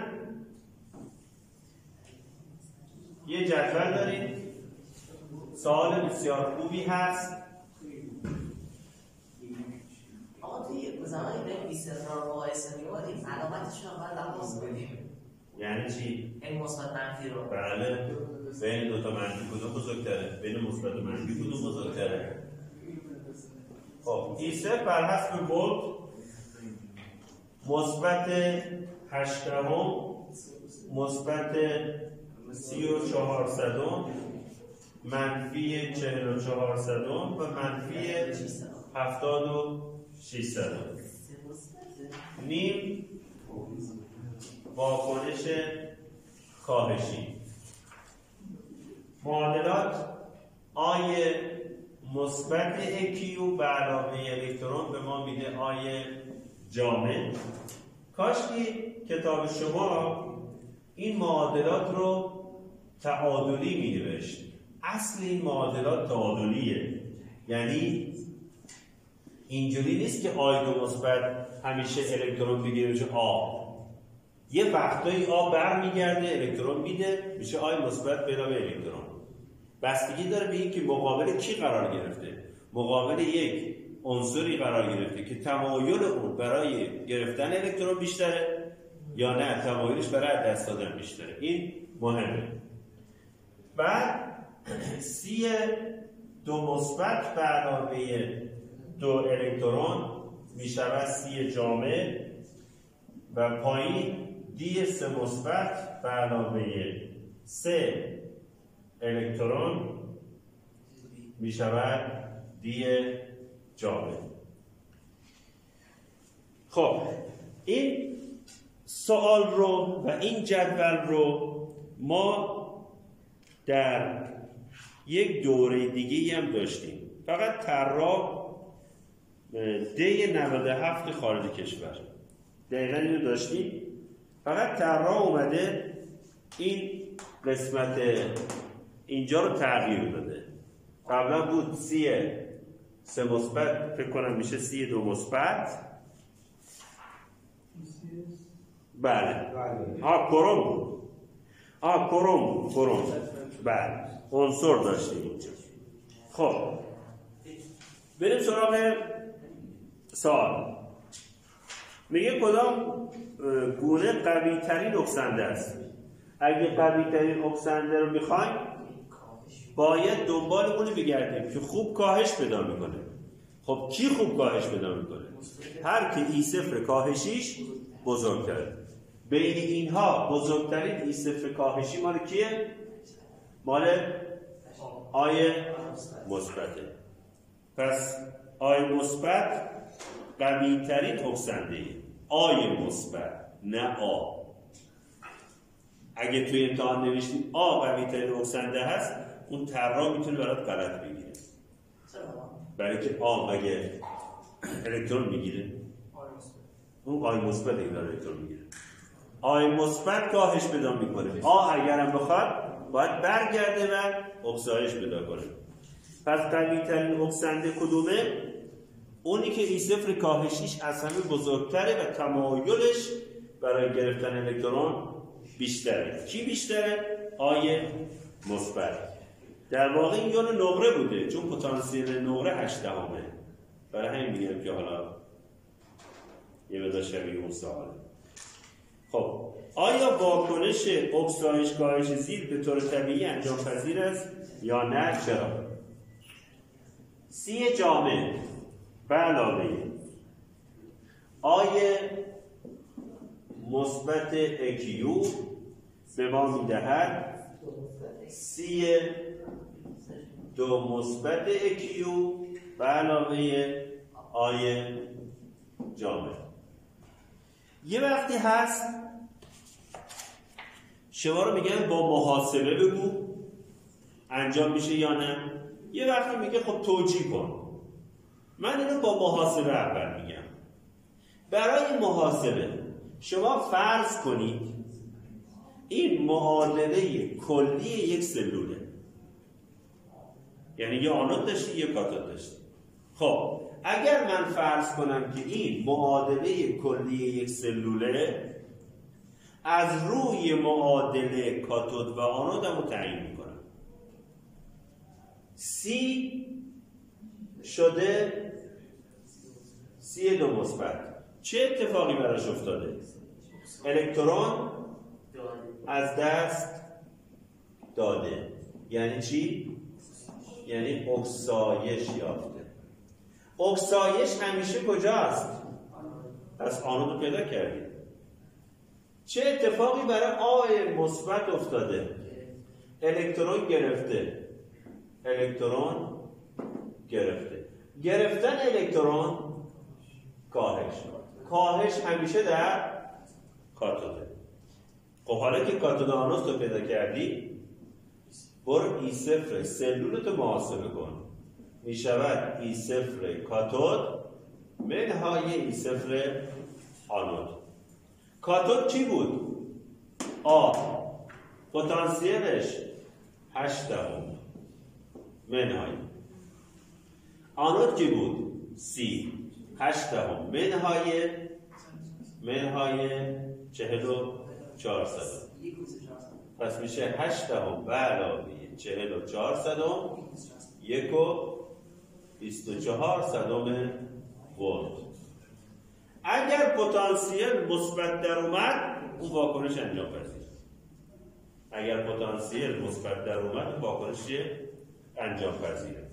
S1: یه جدول داریم، سوال بسیار خوبی هست.
S2: آقا توی زمانی به 20 هزار مقایسه می‌کنیم علامتش رو باید لحاظ کنیم.
S1: یعنی چی؟
S2: این مثبت منفی رو.
S1: بله، بین دو تا منفی کدوم بزرگتره؟ بین مثبت و منفی کدوم بزرگتره؟ خب E0 بر حسب ولت مثبت 8 مثبت 34 منفی 44 و منفی 76 نیم واکنش کاهشی. معادلات آی مثبت اکیو به علاوه الکترون به ما میده آی جامد. کاشکی کتاب شما این معادلات رو تعادلی می‌نوشت. اصل این معادلات تعادلیه، یعنی اینجوری نیست که آی دو مثبت همیشه الکترون بگیره بشه آ. یه وقتایی آ برمیگرده الکترون میده میشه آی مثبت به علاوه الکترون. بستگی داره به اینکه مقابل کی قرار گرفته. مقابل یک عنصری قرار گرفته که تمایل اون برای گرفتن الکترون بیشتره یا نه تمایلش برای دست دادن بیشتره. این مهمه. بعد سی دو مثبت به علاوه دو الکترون می شود سی جامد و پایین دی سه مثبت به علاوه سه الکترون می شود دی جامد. خب این سوال رو و این جدول رو ما در یک دوره دیگه هم داشتیم، فقط طراح دی 97 خارج کشور دقیقا اینو داشتیم. فقط طراح اومده این قسمت اینجا رو تغییر داده. قبلا بود سی 3 مثبت، فکر کنم میشه سی 2 مثبت. بله کروم بود. کروم بله عنصر داشتیم اینجا. خب بریم سراغ سوال. میگه کدام گونه قوی ترین اکسنده است؟ اگه قوی ترین اکسنده رو میخوایم باید دنبال اونی بگردیم که خوب کاهش پیدا میکنه. خب کی خوب کاهش پیدا میکنه؟ هر که ای صفر کاهشیش بزرگتره. بین اینها بزرگترین ای صفر کاهشی مال کیه؟ مال آی مثبته. پس آی مثبت قوی ترین اکسنده آی مثبت، نه آ. اگه توی امتحان نوشتیم آ قوی ترین اکسنده هست، اون طراح میتونه برات غلط بگیره. برای که آ مگه الکترون میگیره؟ اون آی مثبت این الکترون میگیره. آی مثبت کاهش پیدا میکنه. آ اگرم بخواد باید برگرده و اکسایش پیدا کنه. پس قوی ترین اکسنده کدومه؟ اونی که ای صفر کاهشیش از همه بزرگتره و تمایلش برای گرفتن الکترون بیشتره. کی بیشتره؟ آی مثبت. در واقع این یون نقره بوده، چون پتانسیل نقره 8 دهمه. برای همین میگم که حالا یه مقدار شبیه اون سواله. خب آیا واکنش اکسایش کاهش زیر به طور طبیعی انجام پذیر است یا نه؟ چرا؟ سی جامع به علاوه آی مثبت اکیو به ما میدهد سی 2 مثبت اکیو به علاوه آی جامع. یه وقتی هست شما رو میگن با محاسبه بگو انجام میشه یا نه. یه وقتی میگه خب توجیه کن. من اینو با محاسبه اول میگم. برای محاسبه شما فرض کنید این معادله کلی یک سلوله، یعنی یه آنود داشتی یه کاتود داشتی. خب اگر من فرض کنم که این معادله کلی یک سلوله، از روی معادله کاتود و آنودم رو تعیین میکنم. سی شده سی 2 مثبت. چه اتفاقی براش افتاده؟ الکترون از دست داده. یعنی چی؟ یعنی اکسایش یافته. اکسایش همیشه کجاست؟ پس آنود رو پیدا کردیم. چه اتفاقی برای آی مثبت افتاده؟ الکترون گرفته. گرفتن الکترون کاهش همیشه در کاتوده. خب حالا که کاتود آنود رو پیدا کردی، برو ای صفر سلولتو محاسبه کن. می شود ای صفر کاتود منهای ای صفر آنود. کاتود چی بود؟ آ. پتانسیلش 8 دهم منهای. آنود چی بود؟ سی 8 دهم منهای 44 صدم. پس میشه 8 دهم به علاوه 44 صدم 1 و 24 صدم ولت. اگر پتانسیل مثبت در اومد اون واکنش انجام پذیر. اگر پتانسیل مثبت در اومد اون واکنش انجام پذیره.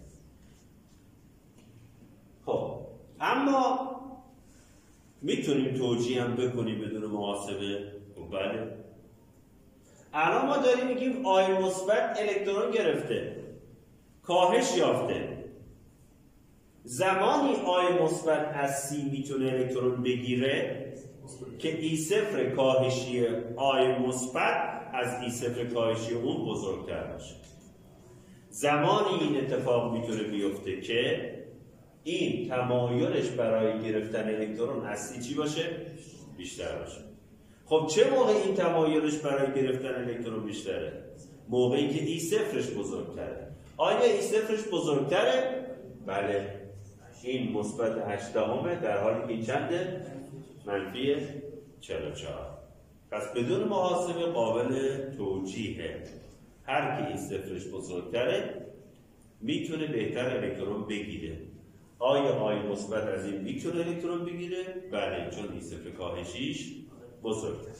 S1: خب اما میتونیم توجیه هم بکنیم بدون محاسبه؟ خب بله. الان ما داریم میگیم آی مثبت الکترون گرفته، کاهش یافته. زمانی آی مثبت از سی میتونه الکترون بگیره که ای صفر کاهشی آی مثبت از ای صفر کاهشی اون بزرگتر باشه. زمانی این اتفاق میتونه بیفته که این تمایلش برای گرفتن الکترون از سی چی باشه؟ بیشتر باشه. خب چه موقع این تمایلش برای گرفتن الکترون بیشتره؟ موقعی که ای صفرش بزرگتره. آیا ای صفرش بزرگتره؟ بله. این مثبت 8 در حالی که این چنده؟ منفی 44. پس بدون محاسبه قابل توجیهه. هر کی این صفرش بزرگتره میتونه بهتر الکترون بگیره. آیا آی مثبت از این میتونه الکترون بگیره؟ بله، چون این صفر کاهشیش بزرگتره.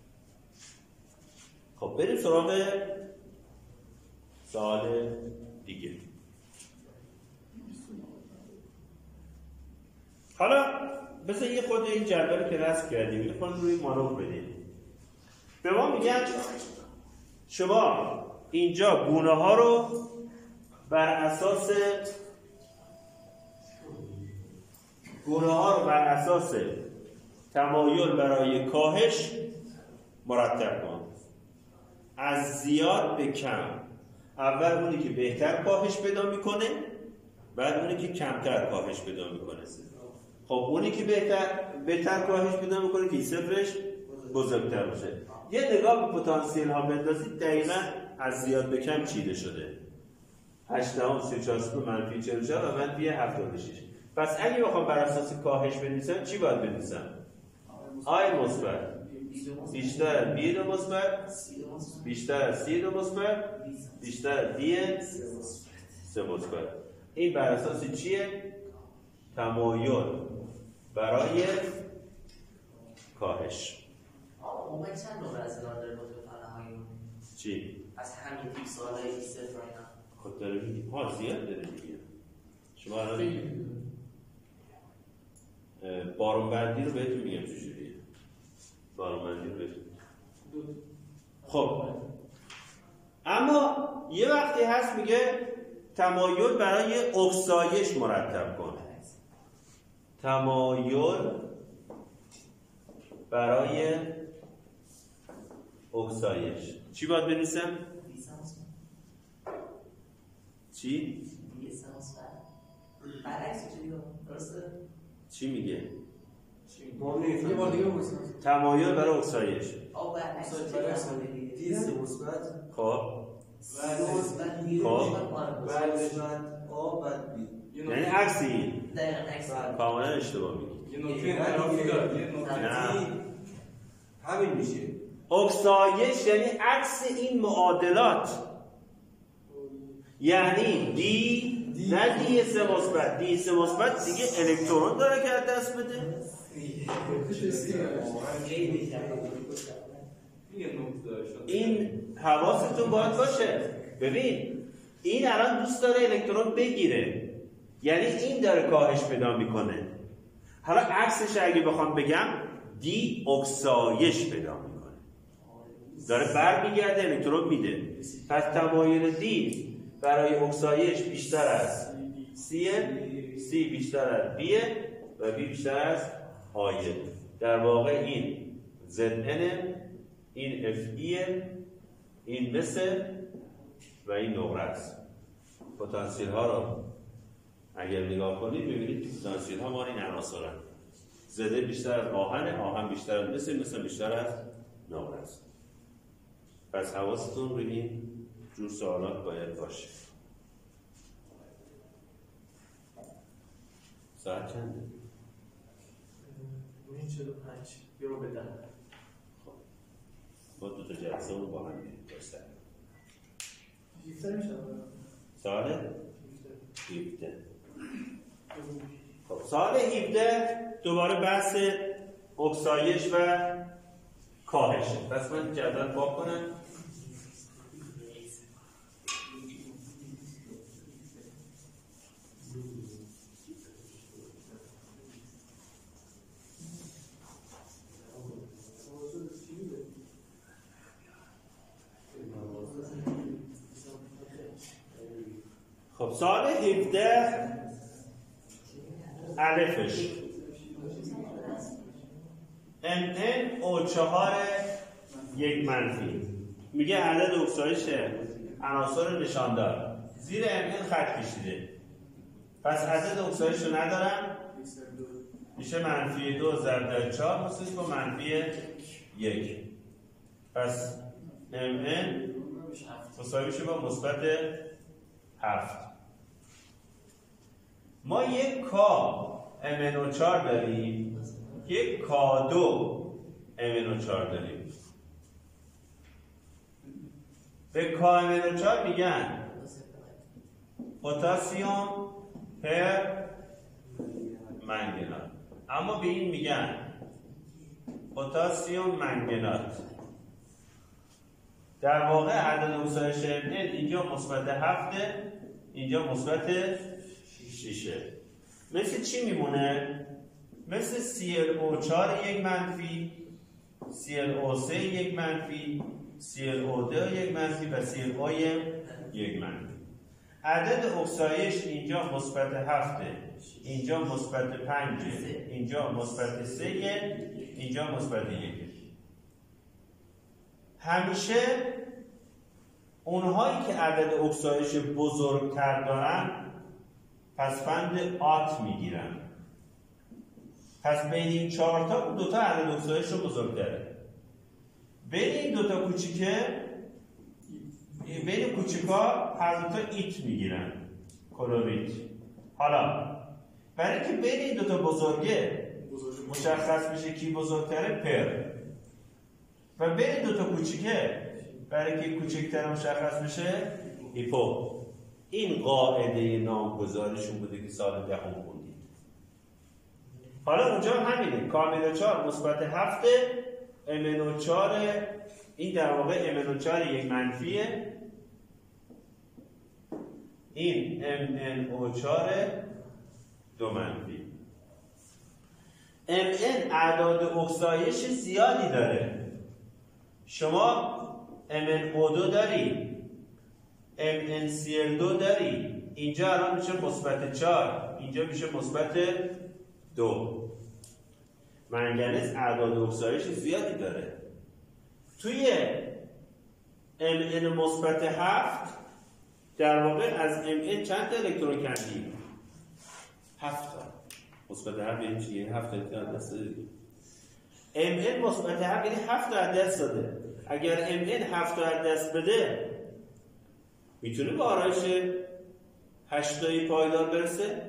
S1: خب بریم سراغ سوال دیگه. حالا بذار یه خود این جدول که رسم کردیم یه خود روی مانور بدیم. به ما میگن شما اینجا گونه ها رو بر اساس تمایل برای کاهش مرتب کن، از زیاد به کم. اول اونی که بهتر کاهش پیدا میکنه، بعد اونی که کمتر کاهش پیدا میکنه. خب اونی که بهتر کاهش پیدا میکنه که صفرش بزرگتر باشه. یه نگاه به پتانسیل ها بندازید، دقیقاً از زیاد به کم چیده شده. 8 34 منفی 44 و منفی 76. پس اگه بخوام بر اساس کاهش بنویسم چی باید بنویسم؟ آی مثبت بیشتر از بی دو مثبت بیشتر از سی دو مثبت بیشتر از دی سه مثبت. این بر اساس چیه؟ تمایل برای کاهش.
S2: موقع چند نمره از اینا داره بوده فرهنگی؟
S1: چی؟
S2: از همین تیپ سوالایی صفر اینا.
S1: خود داره میگیم ها زیاد داره دیگه. شما الان بارون بندی رو بهتون میگم چجوریه. بارون بندی رو بهتون. خب اما یه وقتی هست میگه تمایل برای افزایش مرتب کن. تمایل برای افزایش چی باید بنویسم؟ چی؟ چی میگه؟ تمایل برای افزایش. خب یعنی عکس این کاملا اشتباه میگی. نه
S3: همین میشه.
S1: افزایش یعنی عکس این معادلات، یعنی دی نه دی سه مثبت. دی سه مثبت دیگه الکترون داره که دست بده. این حواستون باید باشه. ببین این الان دوست داره الکترون بگیره، یعنی این داره کاهش پیدا میکنه. حالا عکسش اگه بخوام بگم دی افزایش پیدا میکنه، داره برمیگرده الکترون میده. پس تمایل دی برای افزایش بیشتر از سی بیشتر از بیه و بی بیشتر از آیه. در واقع این ZN، این FE، این مثل و این نقره است. پتانسیل ها رو اگر نگاه کنید ببینید پتانسیل ها ما این عناصرن. زده بیشتر از آهن بیشتر از مثل بیشتر از نقره است. پس حواستون روی این جور سوالات باید باشه. ساعت چنده؟
S4: 45 یه رو بدن.
S1: خب ما دو تا جلسه رو با هم می‌رسیم.
S4: 17 میشه.
S1: سال 17. خب سال 17 دوباره بحث افزایش و کاهشه. پس من جدول پاک کنم. خب سال 17 الفش NN O4 یک منفی میگه عدد افزایش عناصر نشاندار زیر NN خط کشیده. پس عدد افزایش رو ندارم، میشه منفی 2 ضرب در 4 مساوی با منفی 1. پس MN مساوی میشه با مثبت 7. ما یک کا MNO4 داریم، یک کا2 MNO4 داریم. به کا MNO4 میگن پتاسیم پر منگنات، اما به این میگن پتاسیم منگنات. در واقع عدد اکسایش MN اینجا مثبت 7، اینجا مثبت 6. مثل چی میمونه؟ مثل ClO4 یک منفی، ClO3 یک منفی، ClO2 یک منفی و ClO یک منفی. عدد اکسایش اینجا مثبت 7، اینجا مثبت 5، اینجا مثبت 3، اینجا مثبت 1. همیشه اونهایی که عدد اکسایش بزرگتر دارن پسوند آت میگیرن. پس بین این 4 تا اون 2 تا عدد اکسایش رو بزرگتره. بین این 2 تا کوچیکه، بین کوچیکا هر 2 تا ایت میگیرن، کلوریت. حالا برای که بین این 2 تا بزرگه مشخص میشه کی بزرگتره، پر. و بین 2 تا کوچیکه برای که کوچکتر مشخص میشه، هیپو. این قاعده نامگذاریشون بوده که سال 10 خوندید. حالا اونجا همینه، کامل 4 مثبت 7، MNO4 این در واقع MNO4 یک منفیه، این MNO4 دو منفی. MN اعداد اکسایش زیادی داره. شما MnO2 داری، MnCl2 داری، اینجا الان میشه مثبت 4، اینجا میشه مثبت 2. منگنز اعداد اکسایش زیادی داره. توی Mn مثبت 7 در واقع از Mn چند تا الکترون کندیم؟ 7 تا. مثبت 7 یعنی چی؟ یعنی 7 تا از دست دادیم. Mn مثبت 7 یعنی 7 تا از دست داده. اگر MN 7 تا از دست بده میتونه به آرایش 8 تایی پایدار برسه؟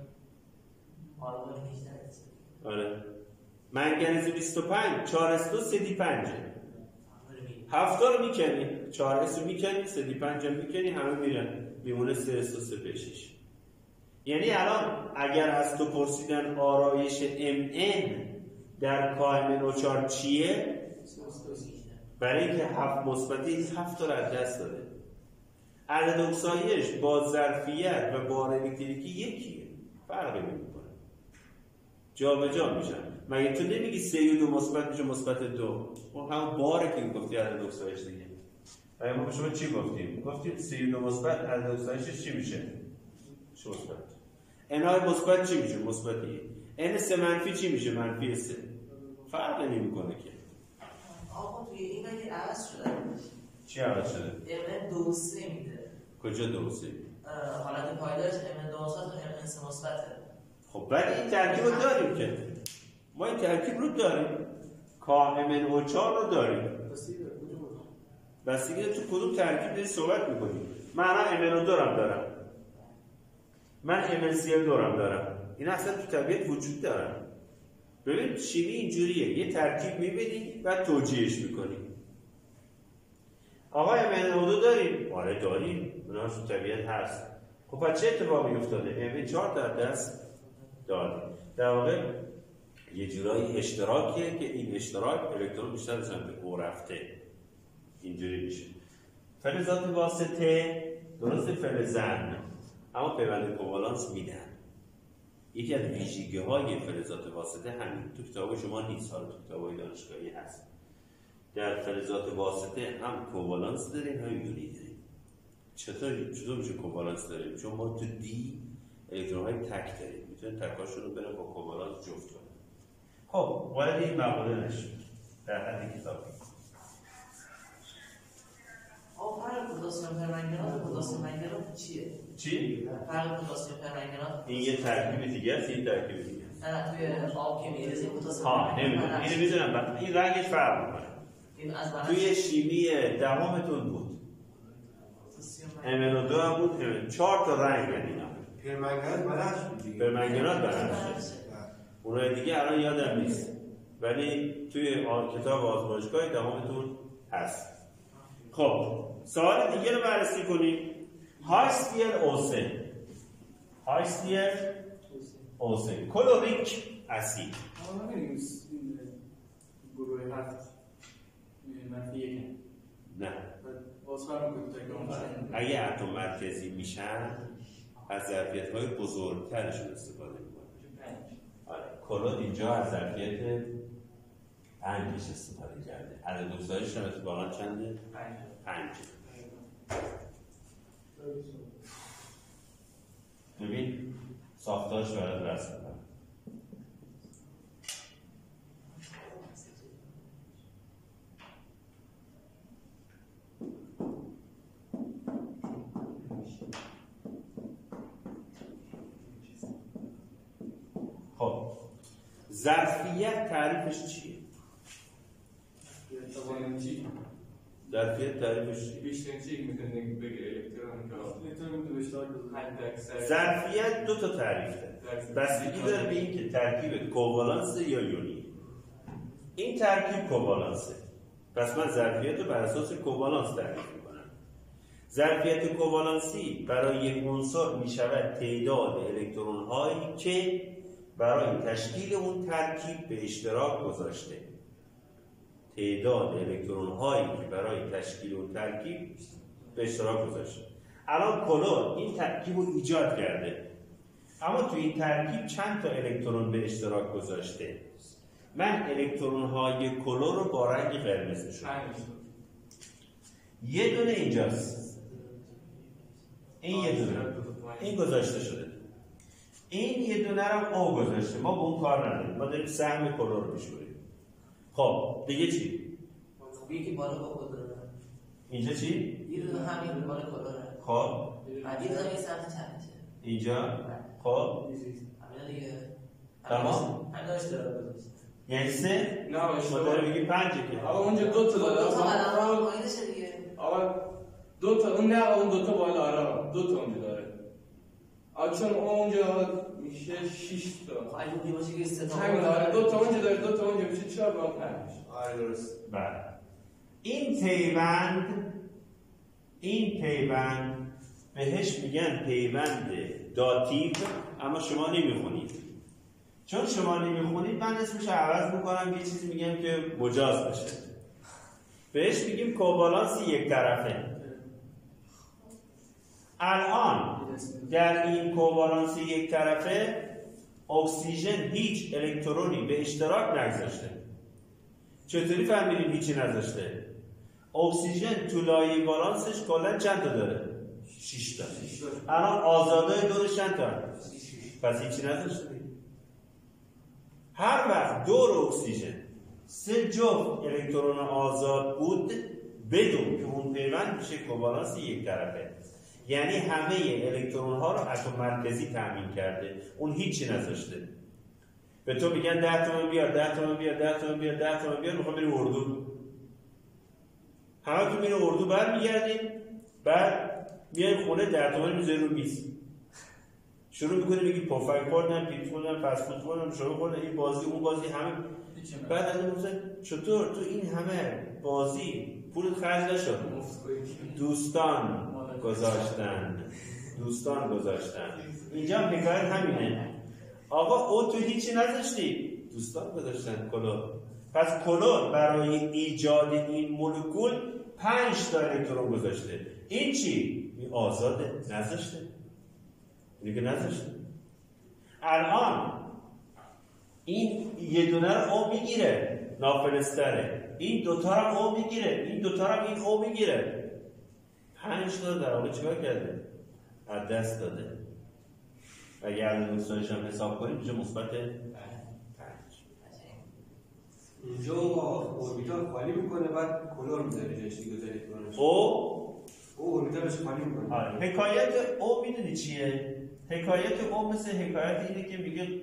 S1: آره. منگنز 25 4s2 3d5 7 تا رو میکنی، 4s رو میکنی، 3d5 رو میکنی، همه میرن میمونه 3s2 3p6. یعنی الان اگر از تو پرسیدن آرایش MN در KMnO4 چیه؟ برای اینکه 7 مثبتی 7 تا رو از دست داده. عدد اکسایش با ظرفیت و بار الکتریکی یکیه، فرقی نمیکنه، جا به جا میشن. مگه تو نمیگی 3 و 2 مثبت میشه مثبت 2؟ اون همون باره که گفتی عدد اکسایش دیگه. مگه ما به شما چی گفتیم؟ گفتیم 3 و 2 مثبت عدد اکسایشش چی میشه؟ مثبت. n مثبت چی میشه؟ مثبت 1. n 3 منفی چی میشه؟ منفی 3. فرقی نمیکنه که.
S2: آقا توی این مگه عوض شده؟
S1: چی عوض شده؟
S2: MN 2 3 میده.
S1: کجا 2 3؟
S2: حالت پایدارش MN 2 مثبت و MN 3 مثبته.
S1: خب بعد این ترکیب رو داریم که ما این ترکیب رو داریم، KMnO4 رو داریم. بستگی تو کدوم ترکیب داری صحبت میکنیم. من الان MnO2 هم دارم، من MnCl2 هم دارم. این اصلا تو طبیعت وجود دارن. ببین شیمی اینجوریه، یه ترکیب میبینی بعد توجیهش میکنی. آقا MnO2 داریم؟ آره داریم، اونا تو طبیعت هست. خب پس چه اتفاقی افتاده؟ MN4 در دست داریم. در واقع یه جورایی اشتراکیه که این اشتراک الکترون بیشتر به سمت او رفته، اینجوری میشه. فلزات واسطه درست فلزن، اما پیوند کوالانس میدن. یکی از ویژگی‌های فلزات واسطه همین تو کتاب شما نیست، حالا تو کتاب‌های دانشگاهی هست. در فلزات واسطه هم کوالانس داریم هم یونی داریم. چطور میشه کوالانس داریم؟ چون ما تو دی الکترون‌های تک داریم، میتونه تکاشون رو برن با کوالانس جفت کنن. خب وارد این مقاله نشید در حد کتاب.
S2: آقا فرق پتاسیم پرمنگنات و پتاسیم منگنات چیه؟
S1: چی؟
S2: فرق پتاسیم پرمنگنات
S1: این یه ترکیب دیگه است، این ترکیب دیگه است.
S2: نه توی آب که میریزی پتاسیم
S1: نمیدونم، اینو میدونم، این رنگش فرق میکنه. توی شیمی دهمتون بود MnO2 هم بود، 4 تا رنگ یعنی اینا.
S3: پرمنگنات بنفش بود دیگه.
S1: پرمنگنات بنفشه. اونای دیگه الان یادم نیست، ولی توی کتاب آزمایشگاه دهمتون هست. خب سوال دیگه رو بررسی کنیم. هایستیر اوسن کلوریک اسید.
S4: گروه 7 منفی 1
S1: نه،
S4: واسه
S1: اگه اتم مرکزی میشن از ظرفیت‌های بزرگترشون استفاده میکنن. کلود اینجا از ظرفیت 5 استفاده کرده. عدد دوستایش هم اتفاقا چنده؟ 5. ببین ساختارش برات رسم کنم. خب ظرفیت تعریفش چیه؟ ظرفیت تعریفش چیه؟
S5: بیشترین چیزی میتونید بگیره
S1: ظرفیت 2 تا تعریف داره. بستگی داره به این که ترکیب کووالانس یا یونی. این ترکیب کووالانسه، پس من ظرفیت رو بر اساس کووالانس تعریف میکنم. ظرفیت کووالانسی برای یک عنصر میشود تعداد الکترون هایی که برای تشکیل اون ترکیب به اشتراک گذاشته. تعداد الکترون هایی که برای تشکیل اون ترکیب به اشتراک گذاشته. الان کلور این ترکیب رو ایجاد کرده، اما تو این ترکیب چند تا الکترون به اشتراک گذاشته؟ من الکترون های کلور رو با رنگ قرمز نشون میدم. یه دونه اینجاست، این یه دونه، این گذاشته شده، این یه دونه رو او گذاشته. ما به اون کار نداریم، ما داریم سهم کلور رو میشوریم. خب دیگه چی؟
S2: یکی بالا با کلوره.
S1: اینجا چی؟
S2: یه دونه همین بالا کلوره.
S1: خب
S2: بعدی دونه این سمت چنده.
S1: اینجا خب
S2: همین دیگه.
S1: تمام؟
S2: همین داشته رو
S1: یعنی 3؟
S5: نه
S1: ما داره بگیم 5 که
S5: آقا اونجا 2 تا داره.
S2: 2 تا قلم رو پایینشه دیگه.
S5: آقا 2 تا اون نه، اون 2 تا بالا آره 2 تا اونجا داره. چون اونجا میشه 6 تا.
S2: اگه اونجا باشه که 3 تا.
S5: همین داره 2 تا اونجا داره، 2 تا اونجا میشه 4 تا 5.
S3: آره درست.
S1: بله. این پیوند بهش میگن پیوند داتیو، اما شما نمیخونید. چون شما نمیخونید من اسمش عوض میکنم، یه چیزی میگم که مجاز بشه. بهش میگیم کووالانس یک طرفه. الان در این کووالانس یک طرفه اکسیژن هیچ الکترونی به اشتراک نگذاشته. چطوری فهمیدیم هیچی نذاشته؟ اکسیژن تو لایه والانسش کلا چند تا داره؟ 6 تا. الان آزادای دورش چند تا؟ پس هیچی نذاشته. هر وقت دور اکسیژن 3 جفت الکترون آزاد بود، بدون که اون پیوند میشه کووالانس یک طرفه. یعنی همه الکترون ها رو اتم مرکزی تامین کرده، اون هیچی نذاشته. به تو میگن 10 تومن بیار، 10 تومن بیار، 10 تومن بیار، 10 تومن بیار، میخوام بری اردو. همه تو میره اردو، برمیگردیم، بعد میای خونه 10 تومن میذاری رو میز. شروع میکنه بگی پفک خوردم، پیپ خوردم، فست فود خوردم، شروع خوردم، این بازی اون بازی همه. بعد از اون چطور تو این همه بازی پولت خرج نشد؟ دوستان گذاشتن. اینجا هم حکایت همینه. آقا او تو هیچی نذاشتی، دوستان گذاشتن کلور. پس کلور برای ایجاد این مولکول 5 تا الکترون گذاشته. این چی؟ این آزاده، نذاشته. دیگه نذاشته. الان این یه دونه رو او میگیره، نافرستره. این دوتا رو او میگیره، این دوتا رو این او میگیره. 5 تا در واقع چیکار کرده؟ از دست داده. اگه عدد دوستانش هم حساب کنیم میشه مثبت 5.
S3: اینجا اوربیتال خالی میکنه، بعد کلور میذاره جاش دیگه الکترونش.
S1: او
S3: او امیدوارش خالی میکنه.
S1: آره حکایت او میدونی چیه؟ حکایت او مثل حکایت اینه که میگه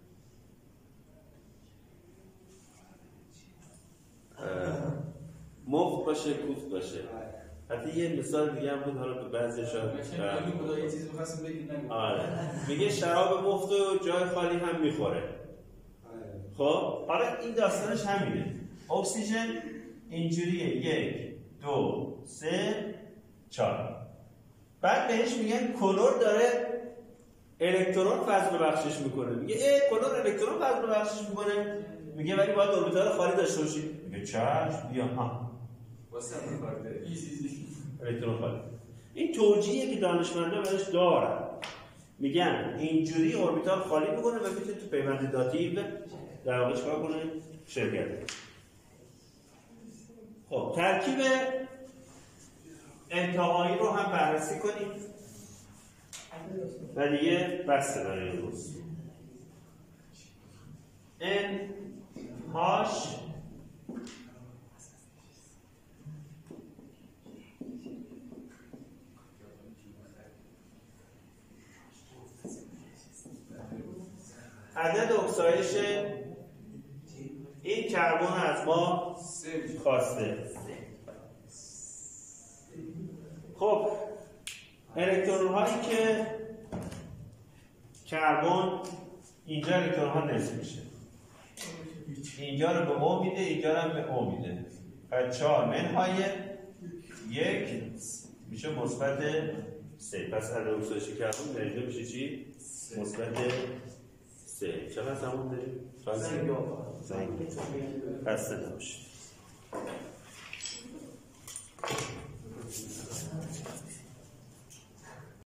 S1: مفت باشه کوفت باشه. حتی یه مثال دیگه هم بود، حالا به بعضی شاید
S4: یه چیزی می‌خواستم بگید نگو.
S1: آره میگه شراب مفت و جای خالی هم میخوره. خب حالا این داستانش همینه. اکسیژن اینجوریه 1 2 3 4. بعد بهش میگن کلور داره الکترون فضل بخشش میکنه. میگه کلور الکترون فضل بخشش میکنه. میگه ولی باید اوربیتال خالی داشته باشی. میگه چشم بیا ها
S5: واسه من فرده ایزی
S1: الکترون خالی. این توجیهی که دانشمندا بهش دارن، میگن اینجوری اوربیتال خالی میکنه و میتونه تو پیوند داتیو در واقع چیکار کنه؟ شرکت. خب ترکیب انتهایی رو هم بررسی کنیم و دیگه بسته برای امروز. NH عدد اکسایش این کربن از ما خواسته. خب الکترون هایی که کربن اینجا الکترون ها نصف میشه، اینجا رو به او میده، اینجا رو به او میده. پس 4 منهای 1 میشه مثبت 3. پس عدد اکسایش کربن در اینجا میشه چی؟ مثبت 3. چقدر زمان داریم؟ زنگ. خسته نباشید.